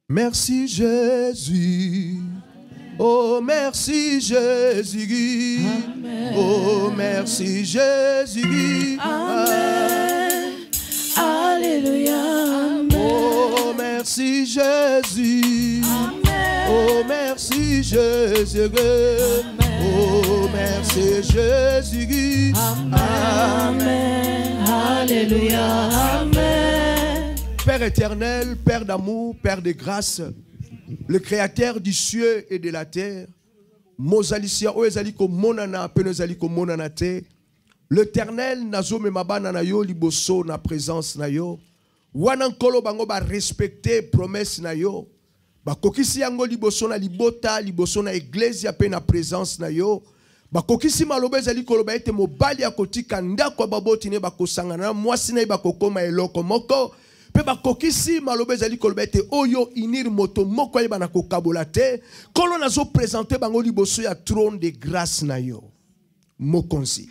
Merci Jésus. Oh merci Jésus. Amen. Oh merci Jésus. Amen. Alléluia. Amen. Oh merci Jésus. Amen. Oh merci Jésus. Amen. Oh merci Jésus. Amen. Alléluia. Amen. Père éternel, Père d'amour, Père de grâce, le créateur du ciel et de la terre, Mozalicia oezaliko monana penezaliko monana te, l'Éternel nazo memabana na yo liboso na présence na yo, wanankolo bango ba respecter promesse na yo, ba kokisi yango liboso na libota, liboso na église pe na présence na yo, ba kokisi maloba ezaliko loba ete mobali akotika ndako baboti ne bakosangana mwasi na bakokoma eloko moko. Pe bakokisi malobe zali koloba ete oyo inir moto moko yeba na kokabola te kolo nazo présenter bango liboso ya trône de grâce na yo mokonzi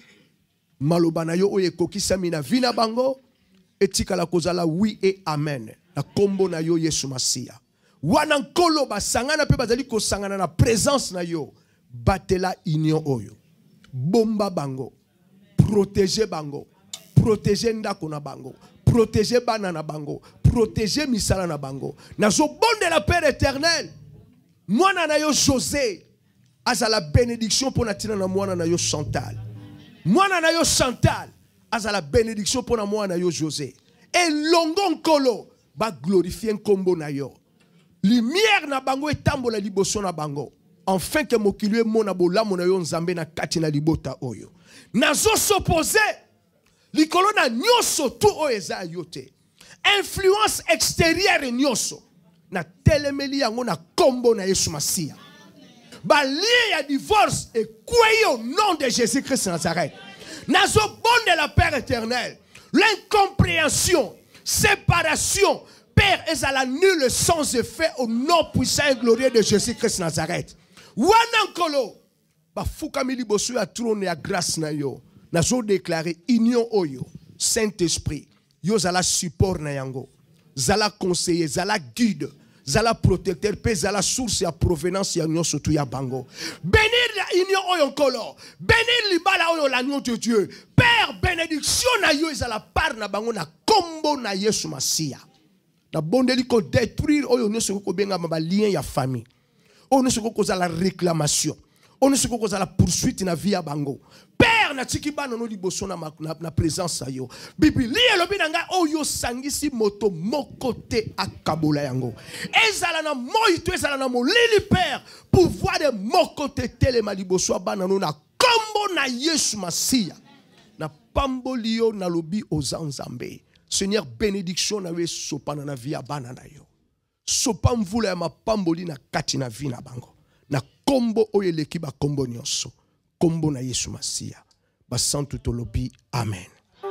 maloba na yo oyo ekokisami na vina bango etikala kozala oui et amen na kombo na yo Yesu Masia wana nkolo basangana pe bazali kosangana na présence na yo batela union oyo bomba bango protéger bango protéger ndako na bango protéger banana bango, protéger misala na bango. Nazo bon de la Père éternel. Mwana na yo José, aza la bénédiction pour natina na mwana na yo Chantal. Mwana na yo Chantal, aza la bénédiction pour na mwana yo José. Et longon kolo ba glorifier nkombo na yo. Lumière na bango etambola liboso na bango. Enfin que mokilue mona bolamo na yo nzambe na kati na libota oyo. Nazo s'opposer likolo na nyoso tu oeza yote. Influence extérieure nyoso. Na telemeli yango na kombo na Yesu Masia. Ba lié ya divorce et quoi au nom de Jésus-Christ de Nazareth. Nazo bon de la Père éternel. L'incompréhension, séparation, Père ezala nul sans effet au nom puissant et glorieux de Jésus-Christ de Nazareth. Wanankolo. Ba fukami liboso ya trône ya grâce na yo. Nazo déclaré union oyo, Saint-Esprit, yo zala support na yango, zala conseiller, zala guide, zala protecteur, pe zala source ya provenance ya union surtout ya bango. Bénir la union oyo nkolo, bénir libala oyo l'agneau de Dieu. Père, bénédiction na yo zala par na bango na kombo na Yesu Masia. Na bondeli ko détruire oyo nyonso ko benga ba lien ya famille. Oyo nyonso ko zala réclamation. Oyo nyonso ko zala poursuite na vie ya bango. Père na tiki bana no liboso na présence ayo. Biblia elobi nanga oyo sangisi moto moko te akabola yango. Ezala na moi to ezala na molili Père pouvoir de moko te telema liboso bana no na kombo na Yesu Masia. Na pambolio na lobi ozanzambe. Seigneur bénédiction na we sopana na via bana na yo. Sopa mvula ya mapamboli na kati na vi na bango. Na kombo oyo leki ba kombo nyonso. Kombo na Yesu Masia. Basantu tolobi. Amen.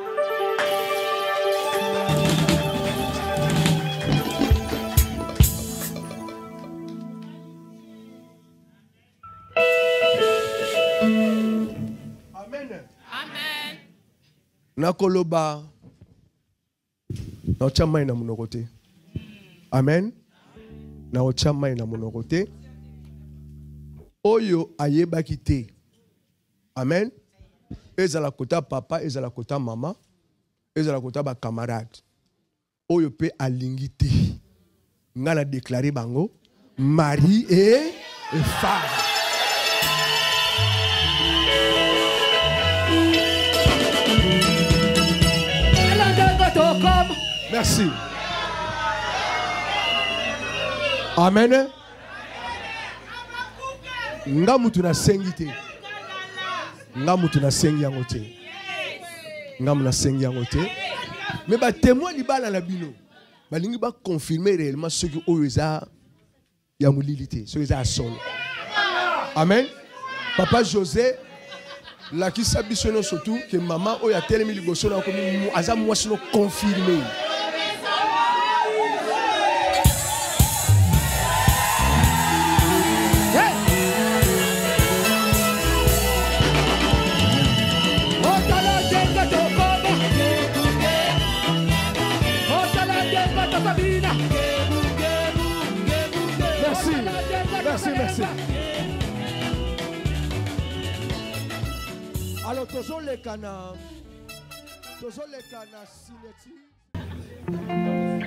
Amen. Amen. Nakoloba. Na ochamai na munokote. Amen. Na ochamai na munokote. Oyo ayeba kite. Amen. Ezala kota papa, ezala kota mama, ezala kota ba camarade. Oyo pe alingite. Ngana déclaré bango mari et femme. Merci. Amen. Ngamutu na sengite. Ngamutu na sengi yango te. Ngamu na sengi yango te. Mais ba témoin libala na bino. Ba lingi ba confirmer réellement ce que oza ya mulilité, ce que za solo. Amen. Papa José la qui s'abitionne surtout que maman oya telemi liboso na komi aza mwasi no confirmer. Alors, toujours les canards. Toujours les canards cinétiques.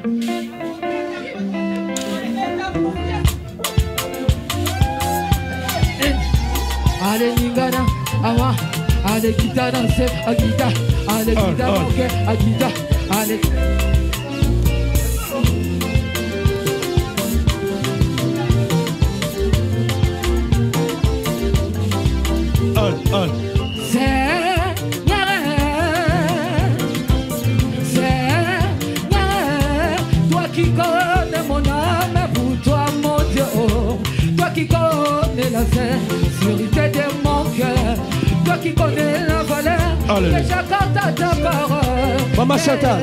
Ale ningana awa ale kita danse agita ale kita moke agita ale toi qui connais mon âme pour toi mon Dieu, toi qui connais la sincérité de mon cœur, toi qui connais la valeur que j'accorde à ta parole. Maman Chantal.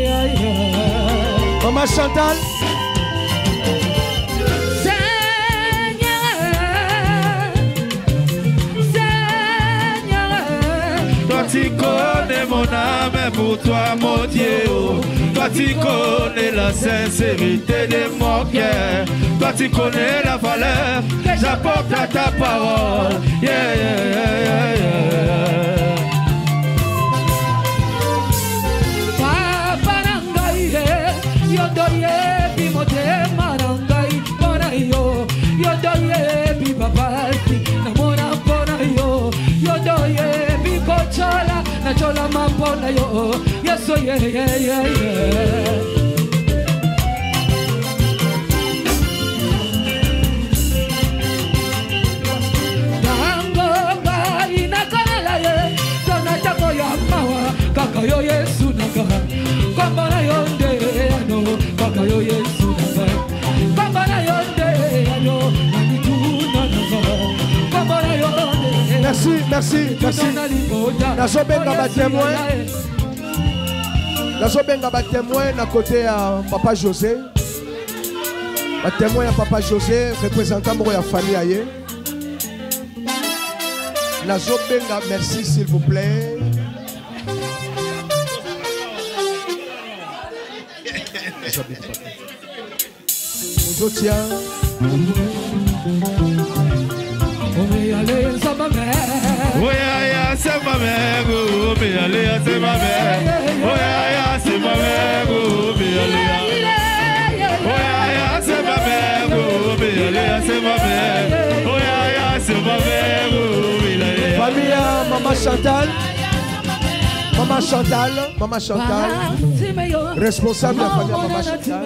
Maman Chantal. Toi tu connais mon âme pour toi mon Dieu. Toi tu connais la sincérité de mon cœur. Toi tu connais la valeur que j'apporte à ta parole. Yeah, yeah, yeah, yeah. Papa nangai yodoye bimote manangai bona yo yodoye bibabasi namona bona yo yodoye bikochola na chola mapona yo yeso ye ye ye ye. Kaka yo Yesu naga, kamba na yonde ano, kaka yo Yesu naga, kamba na yonde ano, nakituna naga, kamba na yonde. Merci, merci, merci. Nazobenga ba témoin. Nazobenga ba témoin na côté à Papa José. Ba témoin à Papa José, représentant de la famille aye. Nazobenga, merci s'il vous plaît. Nous tiens. C'est ma mère, c'est ma mère. C'est ma mère, c'est ma mère. Famille Maman Chantal. Maman Chantal, Maman Chantal, responsable de la famille Maman Chantal.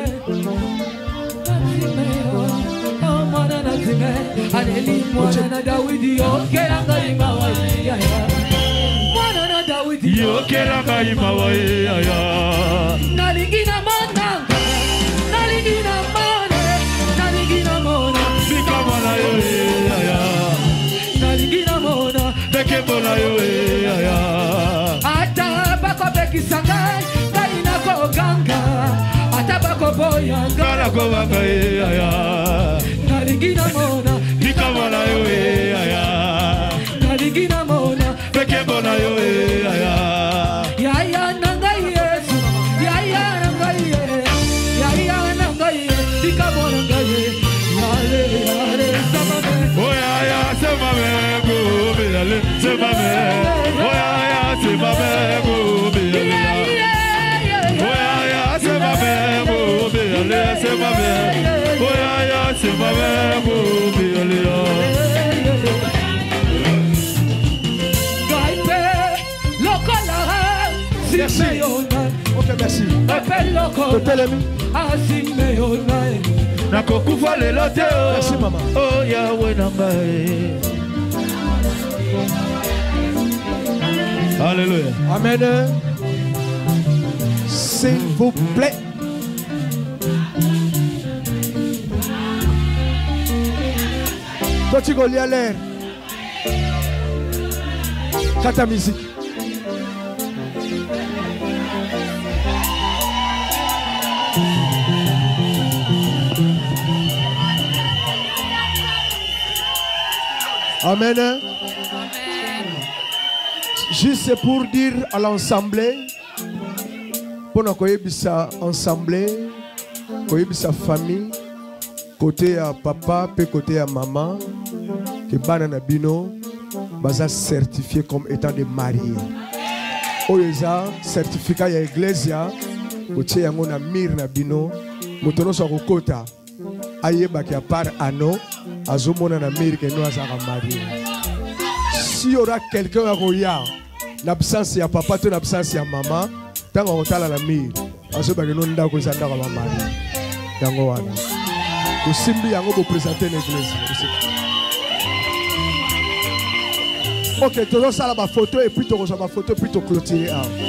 Sangai, kaina ko ganga, atabako boya, Kala ko bakai aya, naligina mona, nikamana yo aya, naligina mona, peke bona yo aya, ya nangai Yesu, ya nangai nikamona ngai, yale samame, oya samame go bilale, samame, oya samame go bilale. C'est ma mère, c'est ma mère, Merci. Ok, merci. Merci, maman. Oh, Yahweh, alléluia. Amen. S'il vous plaît. Toi, tu golies à l'air. Chante ta musique. Amen. Juste pour dire à l'ensemble, pour nous connaître ensemble, connaître sa famille, côté à papa, puis côté à maman, que banana bino, baza certifié comme étant des mariés. Oyeza certificat ya Iglesia, otie yango na mir na bino, motono so kokota. Ayeba ki a part ano, azomona na mir ke no azaka marié. Si y aura quelqu'un à Roya, l'absence ya papa, ton absence ya maman, tant on t'a la mir, azoba ke non nda ko zanda ka marié. Yango wana. Ko simbi yango bo présenter l'église. Ok, tu as la photo et puis tu reçois ma photo puis tu clôturer.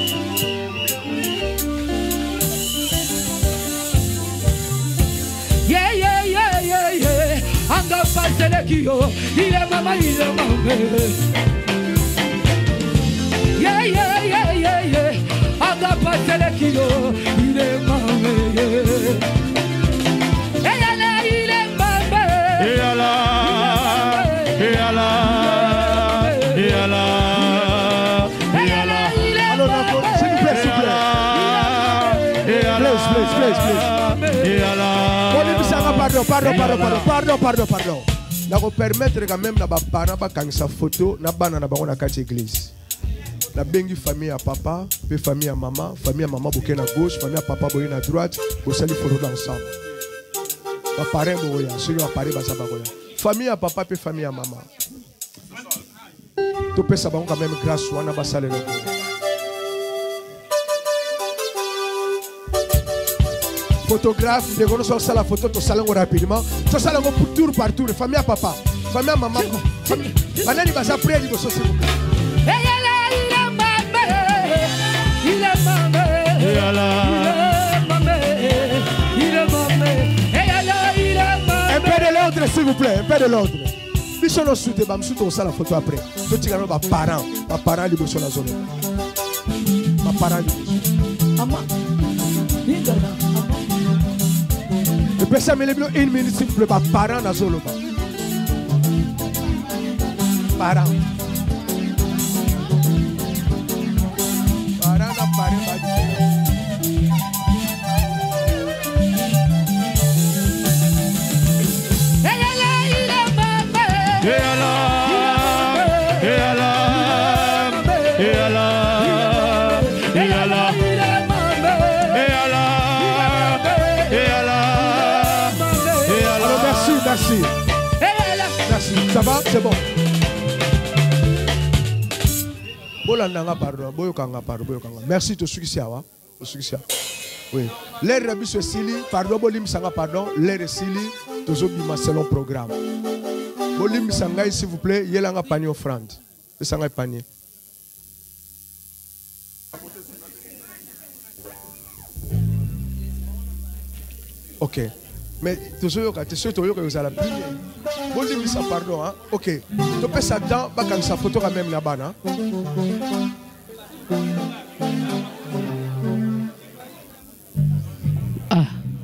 Yeah, yeah, yeah, yeah, yeah. Anga passe le kio, il est maman, il est maman. Yeah, yeah, yeah, yeah, yeah. Anga passe le kio, il est maman. Et là, il est maman. Et là, et là. Pardon. Na ko permettre quand même na ba parents ba kangisa photo na bana na bango na kati église. Na bengi famille à papa, pe famille à maman boké na gauche, famille à papa boké na droite, au sali photo ensemble. Ba parents boya, celui ba parents ba sa bakoya. Famille à papa pe famille à maman. Tu peux savoir quand même grâce wana ba sale le. Photographe, de reconnaissance ça la photo, tu salon rapidement. Tu salon pour tour par tour, famille à papa, famille à maman. Banani va s'appeler du bosso. Il est maman. Un peu de l'ordre s'il vous plaît, un peu de l'ordre. Si on a soutenu, on soutient ça la photo après. Tu dis que nos parents du bosso la zone. Nos parents du bosso. Maman. Le personne me lève une minute s'il vous plaît, parents dans zone. Parents. Merci. Ça va? C'est bon. Merci de ce qui s'est. Oui. L'air de Bissou Sili, pardon, Bolim Sanga, pardon, l'air de Sili, toujours bima selon programme. Bolim Sanga, s'il vous plaît, yelanga panier offrande. Sanga panier. Ok. Mais toujours, tu sais, tu as la prière. Bon, dis ça, pardon. Hein? Ok. Tu peux ça dedans, quand sa photo quand même là-bas. Hein? Ah.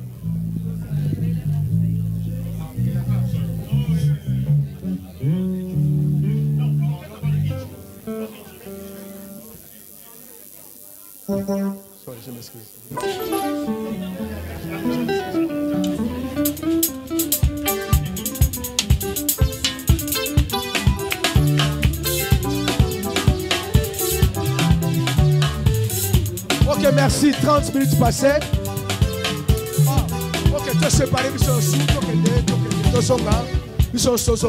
Sorry, je m'excuse. Ok, merci. 30 minutes passées. Ok, tu es séparé. Ils sont sous. Ils sont sous.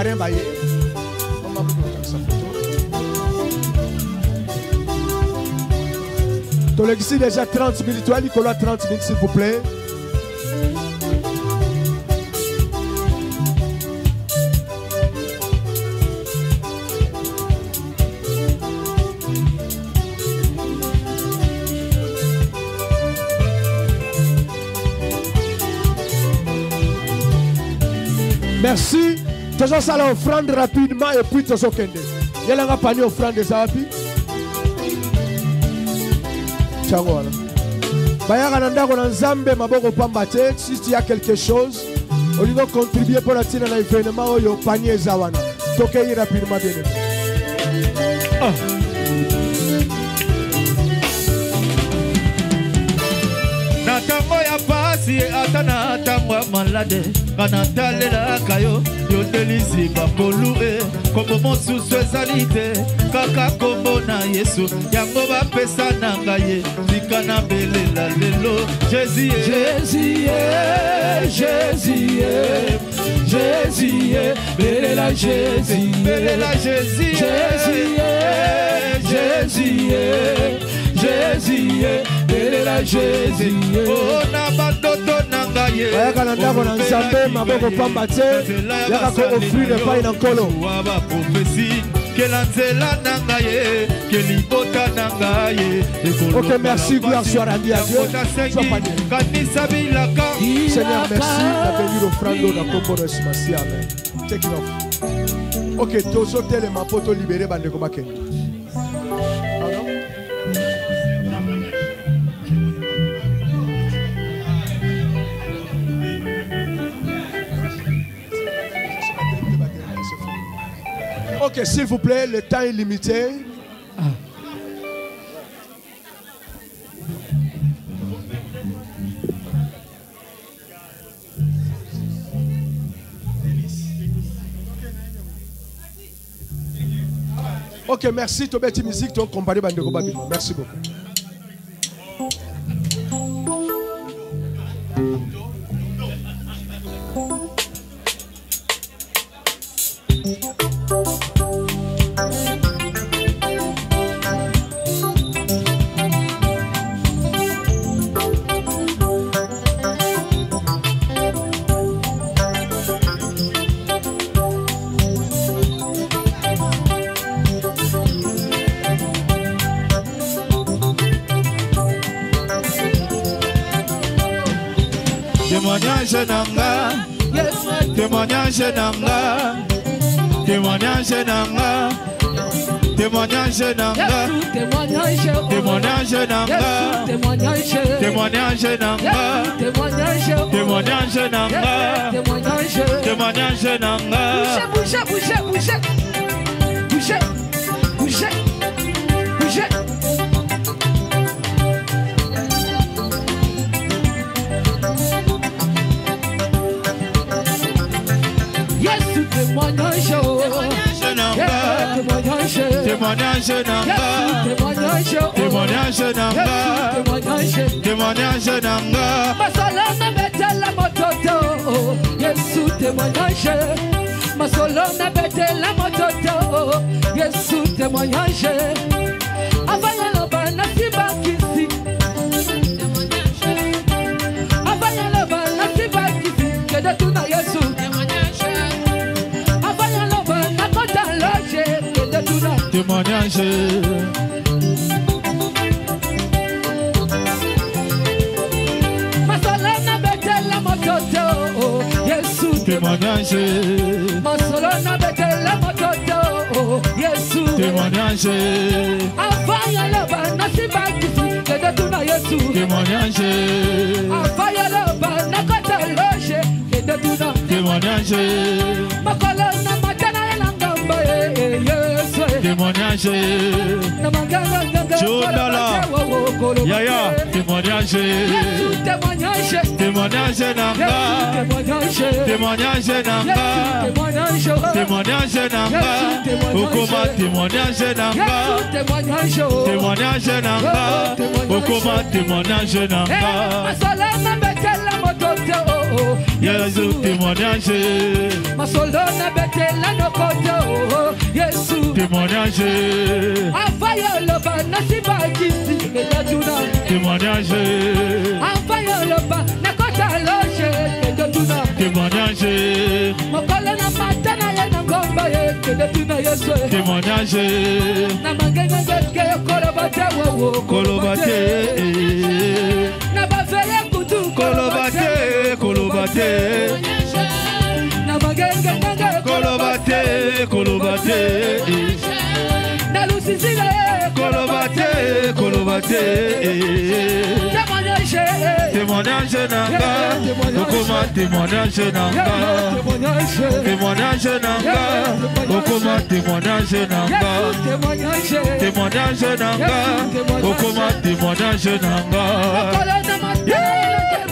Tu as ici déjà 30 minutes. Tu as dit qu'on a 30 minutes, s'il vous plaît. Merci. Tu as ça l'offrande rapidement et puis tu as kende. Il y a un panier offrande de ça. Tchangwana. Bayaka nanda ko nzambe maboko pambate. Si tu as quelque chose, au lieu de contribuer pour la tina na événement oyo panier zawana. Tokei rapidement bien. Natama tango ya pasi atana tango malade kanatalela kayo yo delisi bakolu kombo mosusu ezali te kaka kombo na Yesu yango bapesa na ngai tika na belela lelo Jésus Jésus Jésus Jésus belela Jésus belela Jésus Jésus Jésus Jésus belela Jésus oh na bandoto na ngai yaka na ndako na Nzambe maboko pamba te yaka ko offrir epai na nkolo ba prophétie que la nzela na ngai que libota na ngai ok merci gloire soit rendue à Dieu sois pas Dieu Seigneur merci la béni l'offrande na kombo na Simasi amen take it off ok tozo telema poto libérer bandeko bakende ok, s'il vous plaît, le temps est limité. Ok, merci. Tu as une musique, tu as comparé Bandeko Babylon. Merci beaucoup. Témoignage nanga, témoignage nanga, témoignage nanga, témoignage nanga, témoignage nanga, témoignage nanga, témoignage nanga, témoignage nanga. Bougez, bougez, bougez, bougez, bougez, bougez. Témoignage nanga, témoignage nanga, témoignage nanga, témoignage nanga. Masolo na betela mototo, Yesu témoignage. Masolo na betela mototo, Yesu témoignage. Avaya loba na sibakisi, avaya loba na sibakisi, kede tuna Yesu. Témoignage. Masolona betela mototo, Yesu témoignage. Masolona betela mototo, Yesu témoignage. Avaya loba na sibakisi, kede tuna Yesu témoignage. Avaya loba na kota loje, kede tuna témoignage. Makolona matana na ngamba Yesu témoignage. Jodala Yaya témoignage. Témoignage. Témoignage nanga. Témoignage nanga. Témoignage nanga. Okoma témoignage nanga. Témoignage nanga. Okoma témoignage nanga. Yesu témoignage. Masolona betela no koto, Yesu témoignage. Afaya loba na sibakisi edaduna. Témoignage. Afaya loba na kota loje edaduna. Témoignage. Mokola na matana ya na ngomba edaduna Yesu. Témoignage. Na mangenge ngeke kolobate wo kolobate. Na bafeye kutu kolobate kolobate. Na mangenge ngeke kolobate kolobate. Na lusisile kolobate kolobate. Témoignage. Témoignage nanga. Okoma témoignage nanga. Témoignage nanga. Okoma témoignage nanga. Témoignage nanga. Okoma témoignage nanga.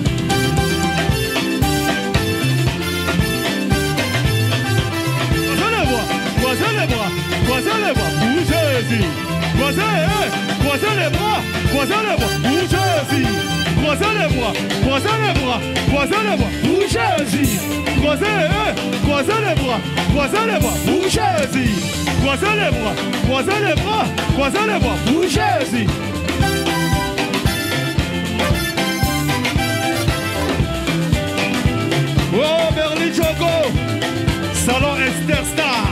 Jésus. Croisez les bras, pour Jésus. Croisez les bras, pour Jésus. Croisez les bras, pour Jésus. Croisez les bras, pour Jésus. Oh, Berlin Choco, Salon Esther Star.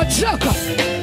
Chaka.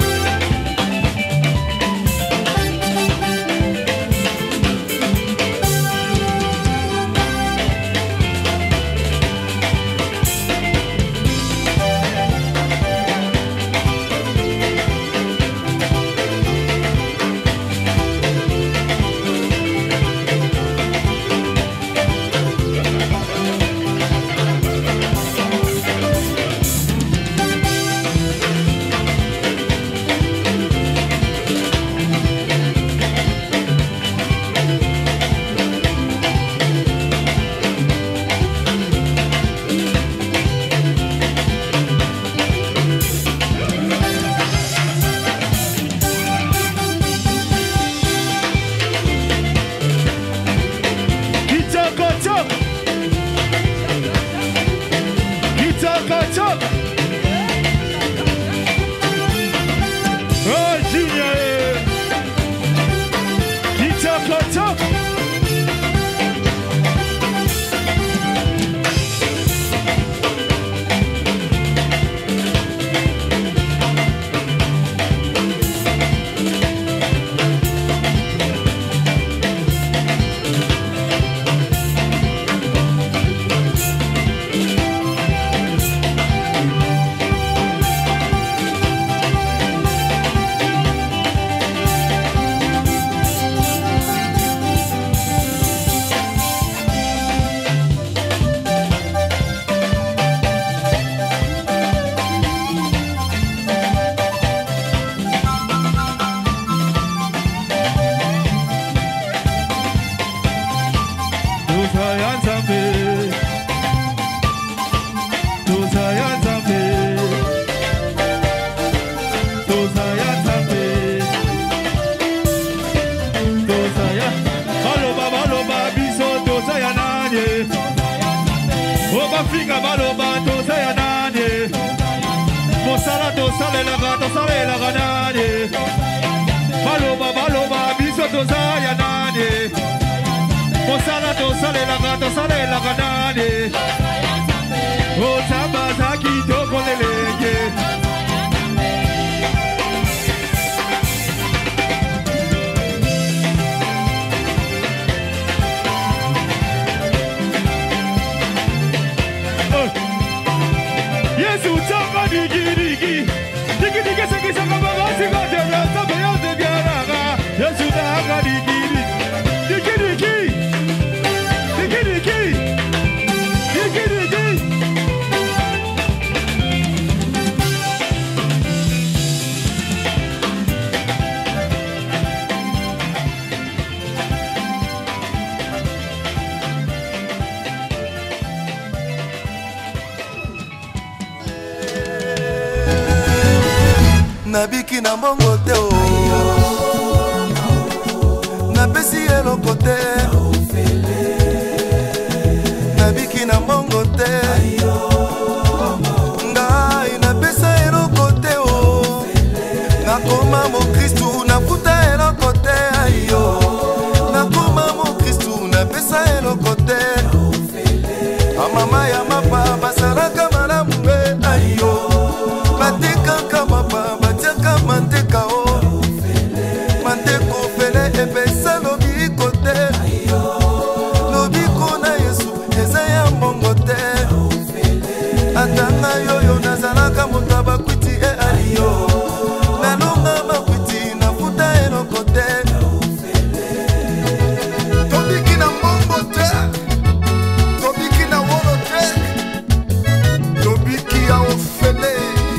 Nabiki na mbongo te o napesi eloko te nabiki na mbongo te ngai napesa eloko te o nakoma mokristu nafuta eloko te ayo nakoma mokristu napesa eloko te amama ya mapa basalaka malamu ayo batekaka mapa manteka o manteko fele epesa lobiko te lobiko na yesu eza ya mbongo te atanga yoyo nazalaka moto abakwiti e aliyo nalonga makwiti nafuta eloko te tobiki na mbongo te tobiki na wolo te tobiki ya ofele.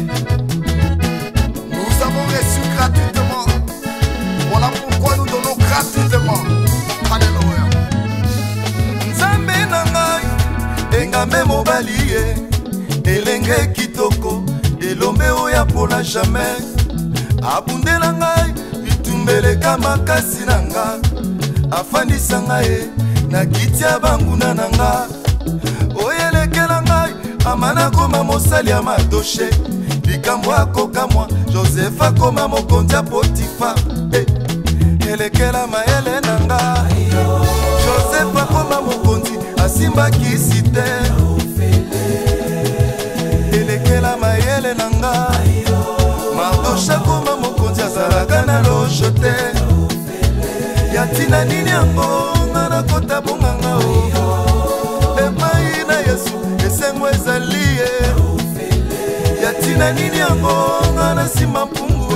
Nous avons reçu gratuitement. Voilà pourquoi nous donnons gratuitement. Alléluia. Nzambe na ngai engame mobali ye elenge kitoko elombe oya pola jamais abundela ngai bitumbeleka makasi na nga afandisa ngai na kiti ya banguna na nga oyelekela ngai amana koma mosali ya madoshe likambo akokamwa Joseph akoma mokonzi ya Potifa elekela mayele na nga Joseph akoma mokonzi asimbaki site elekela mayele na nga Georges akoma mokonzi azalaka na loge te ya ntina nini yango nga nakota bonganga o epai na Yesu esengo ezali ye ya ntina nini yango nga nasima mpungu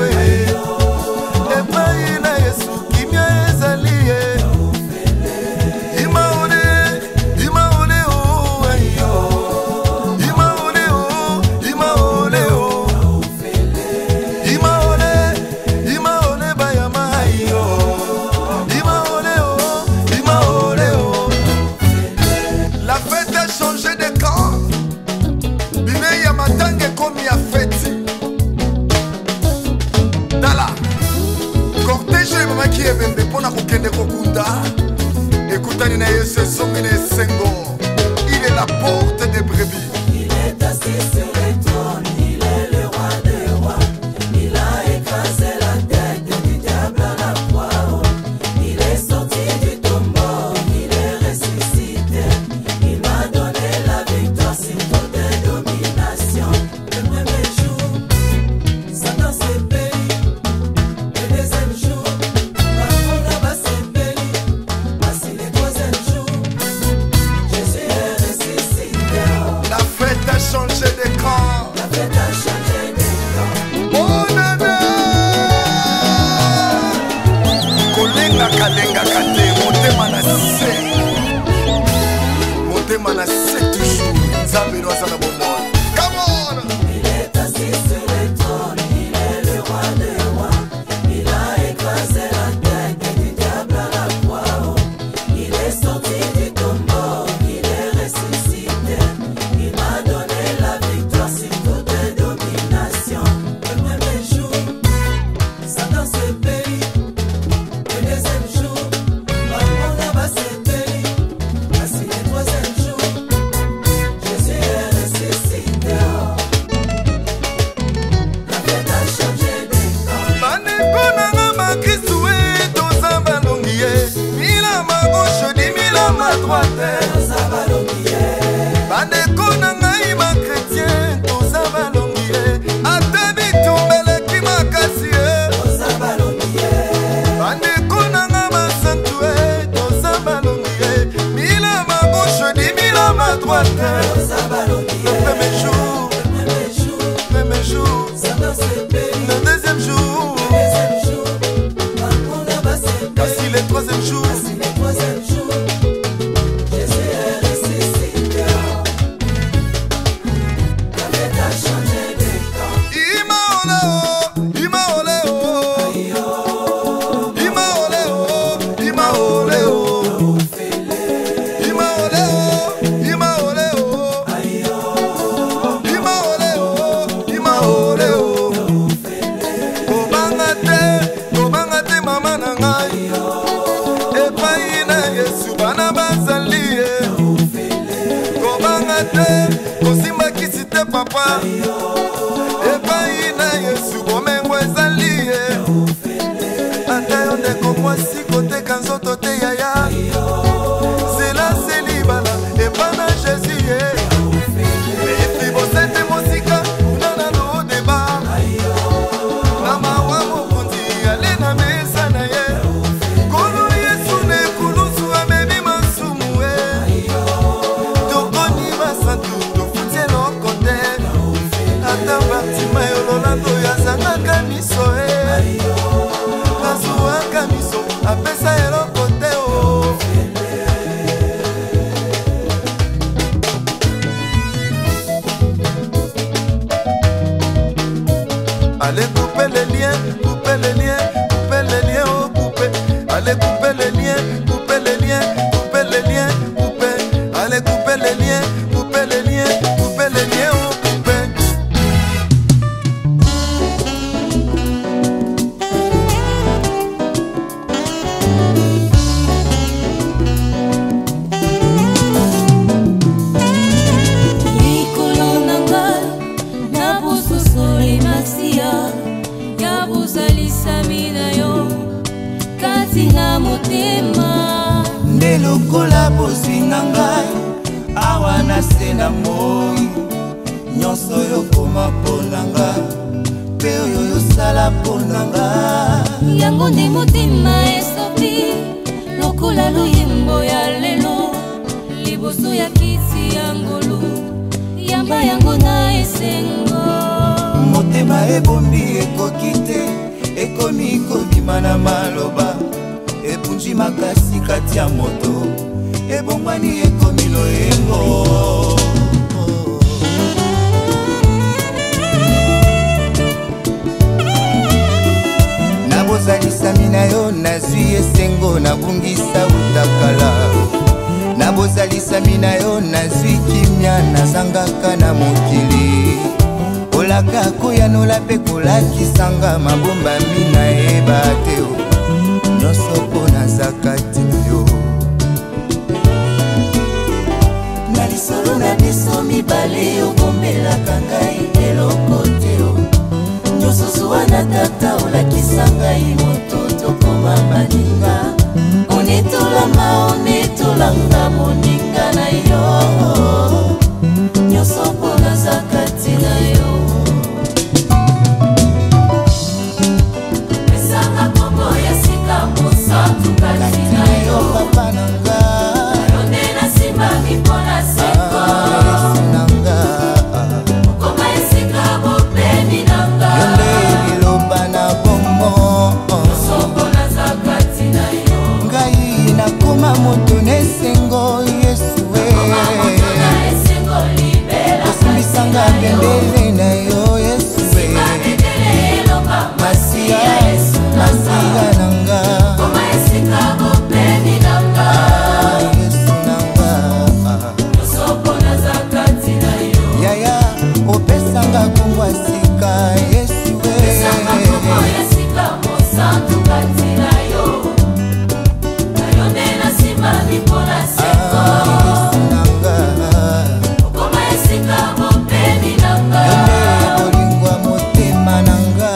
epai na Yesu kimia ezali ye il est la porte des brebis. Il est assis sur le trône, il est le roi des rois. Il a écrasé la tête du diable à la croix. Il est sorti du tombeau, il est ressuscité. Il m'a donné la victoire sur toutes les dominations. Le premier jour, Satan s'est béni. Le deuxième jour, Parfois là-bas s'est béni. Voici le troisième jour. La fête a changé de camp. La fête a changé de camp. Mon année. Kolenga kalenga kate. Motema na se. Motema na se toujours. Nzambe no asana bombo. Come on. Il est assis sur le trône. Il est le roi des rois. Il a écrasé la tête du diable à la croix. Il est sorti du tombeau. Il est ressuscité. Il m'a donné la victoire sur toutes les dominations. Le premier jour, Satan s'est béni. Le deuxième jour, Maman là-bas s'est béni. Voici le troisième jour, Jésus est ressuscité. La fête a changé de camp. Maneko nanga ma Kristu toza balongi mila ma gauche di mila ma droite. Toza balongi Bandeko nanga ma chrétien toza balongi ata bitumbeleki makasi Toza balongi bandeko nanga ma santu toza balongi mila ma gauche di mila ma droite. Toza balongi Premier jour, Satan s'est béni. le deuxième jour, Le deuxième jour, Maman là-bas s'est béni. voici le troisième jour. Voici le troisième jour, Jésus est ressuscité. La fête a changé de camp. Ima ole o, ima ole o, ima ole o, ima ole o, ima ole o, ima ole o, ima ole o, ima ole o. Kobanga te mama na ngai, epai na Yesu bana bazali ye. Kobanga te, kosimbakisi te papa. Epai na Yesu bomengo ezali ye. Ata yo ndeko mwasi koteka nzoto te yaya. Zela se libala epai na Jésus ye. Epi bosete mosika unana lo deba. Na mawa mokonzi ale na mesa na ye. Kolo Yesu ne kulusu amebi masumu e. Tokoni masantu tofuti eloko te. Ata Bartima yololando yazangaka miso e. Azuwaka miso apesa eloko te o. Allez couper les liens, couper les liens, couper les liens, oh couper. Allez couper les liens, couper les liens, couper les liens, couper. Allez couper les liens, couper les liens, couper les liens, oh couper. Nde lokola bozinga ngai awa na se na moi nyonso yokoma mpona ngai mabe oyo yosala mponanga yango nde motema esopi lokola luyimbo ya lelo liboso ya kiti ya ngolu yamba yango na esengo motema ebombi ekoki te ekomi kobima na maloba epunji makasi kati ya moto ebongwani ekomi loyengo nabozalisami na yo nazwi esengo nabungisa utakala nabozalisami na yo nazwi kimia nazangaka na mokili olaka koyanola mpe kolakisanga mabombami nayeba te nyonso mpo naza kati na yo na lisolo na biso mibale obombelaka ngai eloko te nyonso zuwa na tata olakisa ngai moto tokoma baninga onetolanga moninga na yo nyonso mpo naza kati na yo pesanga kombo ya sika mosantu kati na yo papa nanga yonde nasimami mpo na seko okoma esika bopemi nanga yonde liloba na bongo nyonso mpo naza kati na yo ngai nakoma moto nesengo yesue osimbisanga bendele na yo yesue masiya nanga yesu nanga yaya opesanga kongwa sika yesue bolingwa motema nanga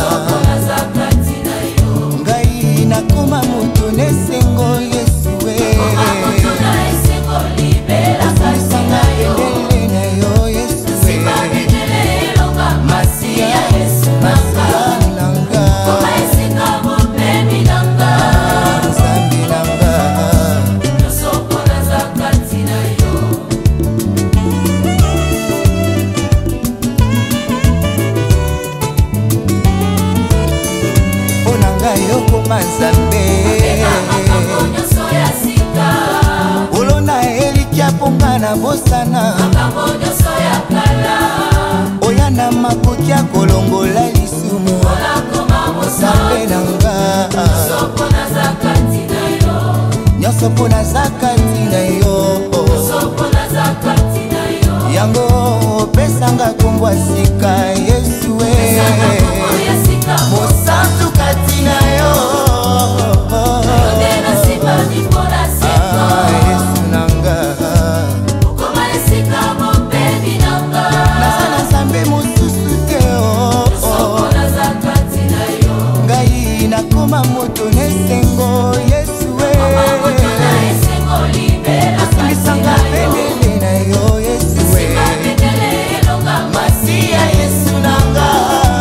ngai nakoma moto nesengo yesue osimbisanga bendele na yo yesue masiya nanga nzambi nanga mpona ngai okoma nzambe olona elikya mponga na bosana oya na makoki ya kolongola lisumu nzambe nanga nyonso mpo naza kati na yo yango opesanga kombwa sika yesue mosantu kati na yo yesu nanga naza na nzambe mosusu te ngai nakoma moto nesengo yesue osimbisanga bendele na yo yesue masiya yesu nanga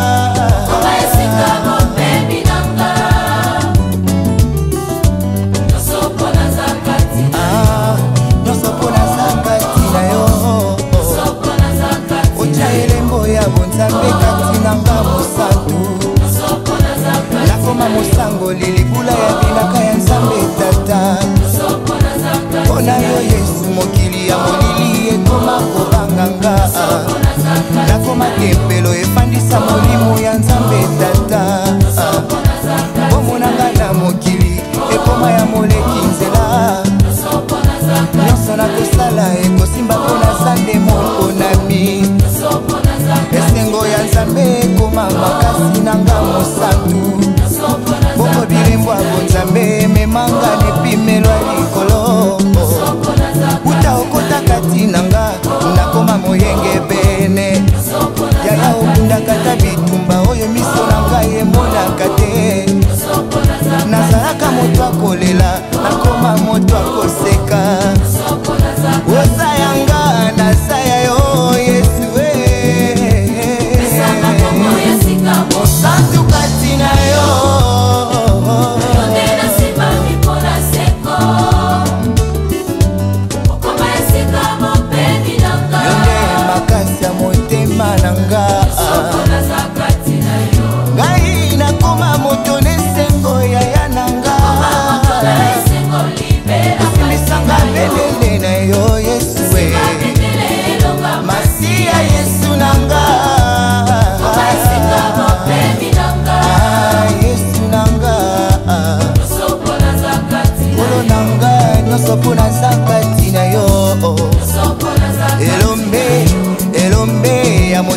nyonso mpo naza kati na yo otya elembo ya bonzambe kati nanga mosantu nakoma mosangoli libula ya bilaka ya nzambe tata mpona yo yesu mokili ya molili ekoma kobanganga nakoma tempelo efandisa molimo ya nzambe tata bomonanga na mokili ekoma ya moleki nzela nyonso nakosala ekosimba mpo naza nde mokonami esengo ya nzambe ekoma makasi nanga mosantu bongo bilembo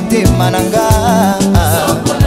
motema na nga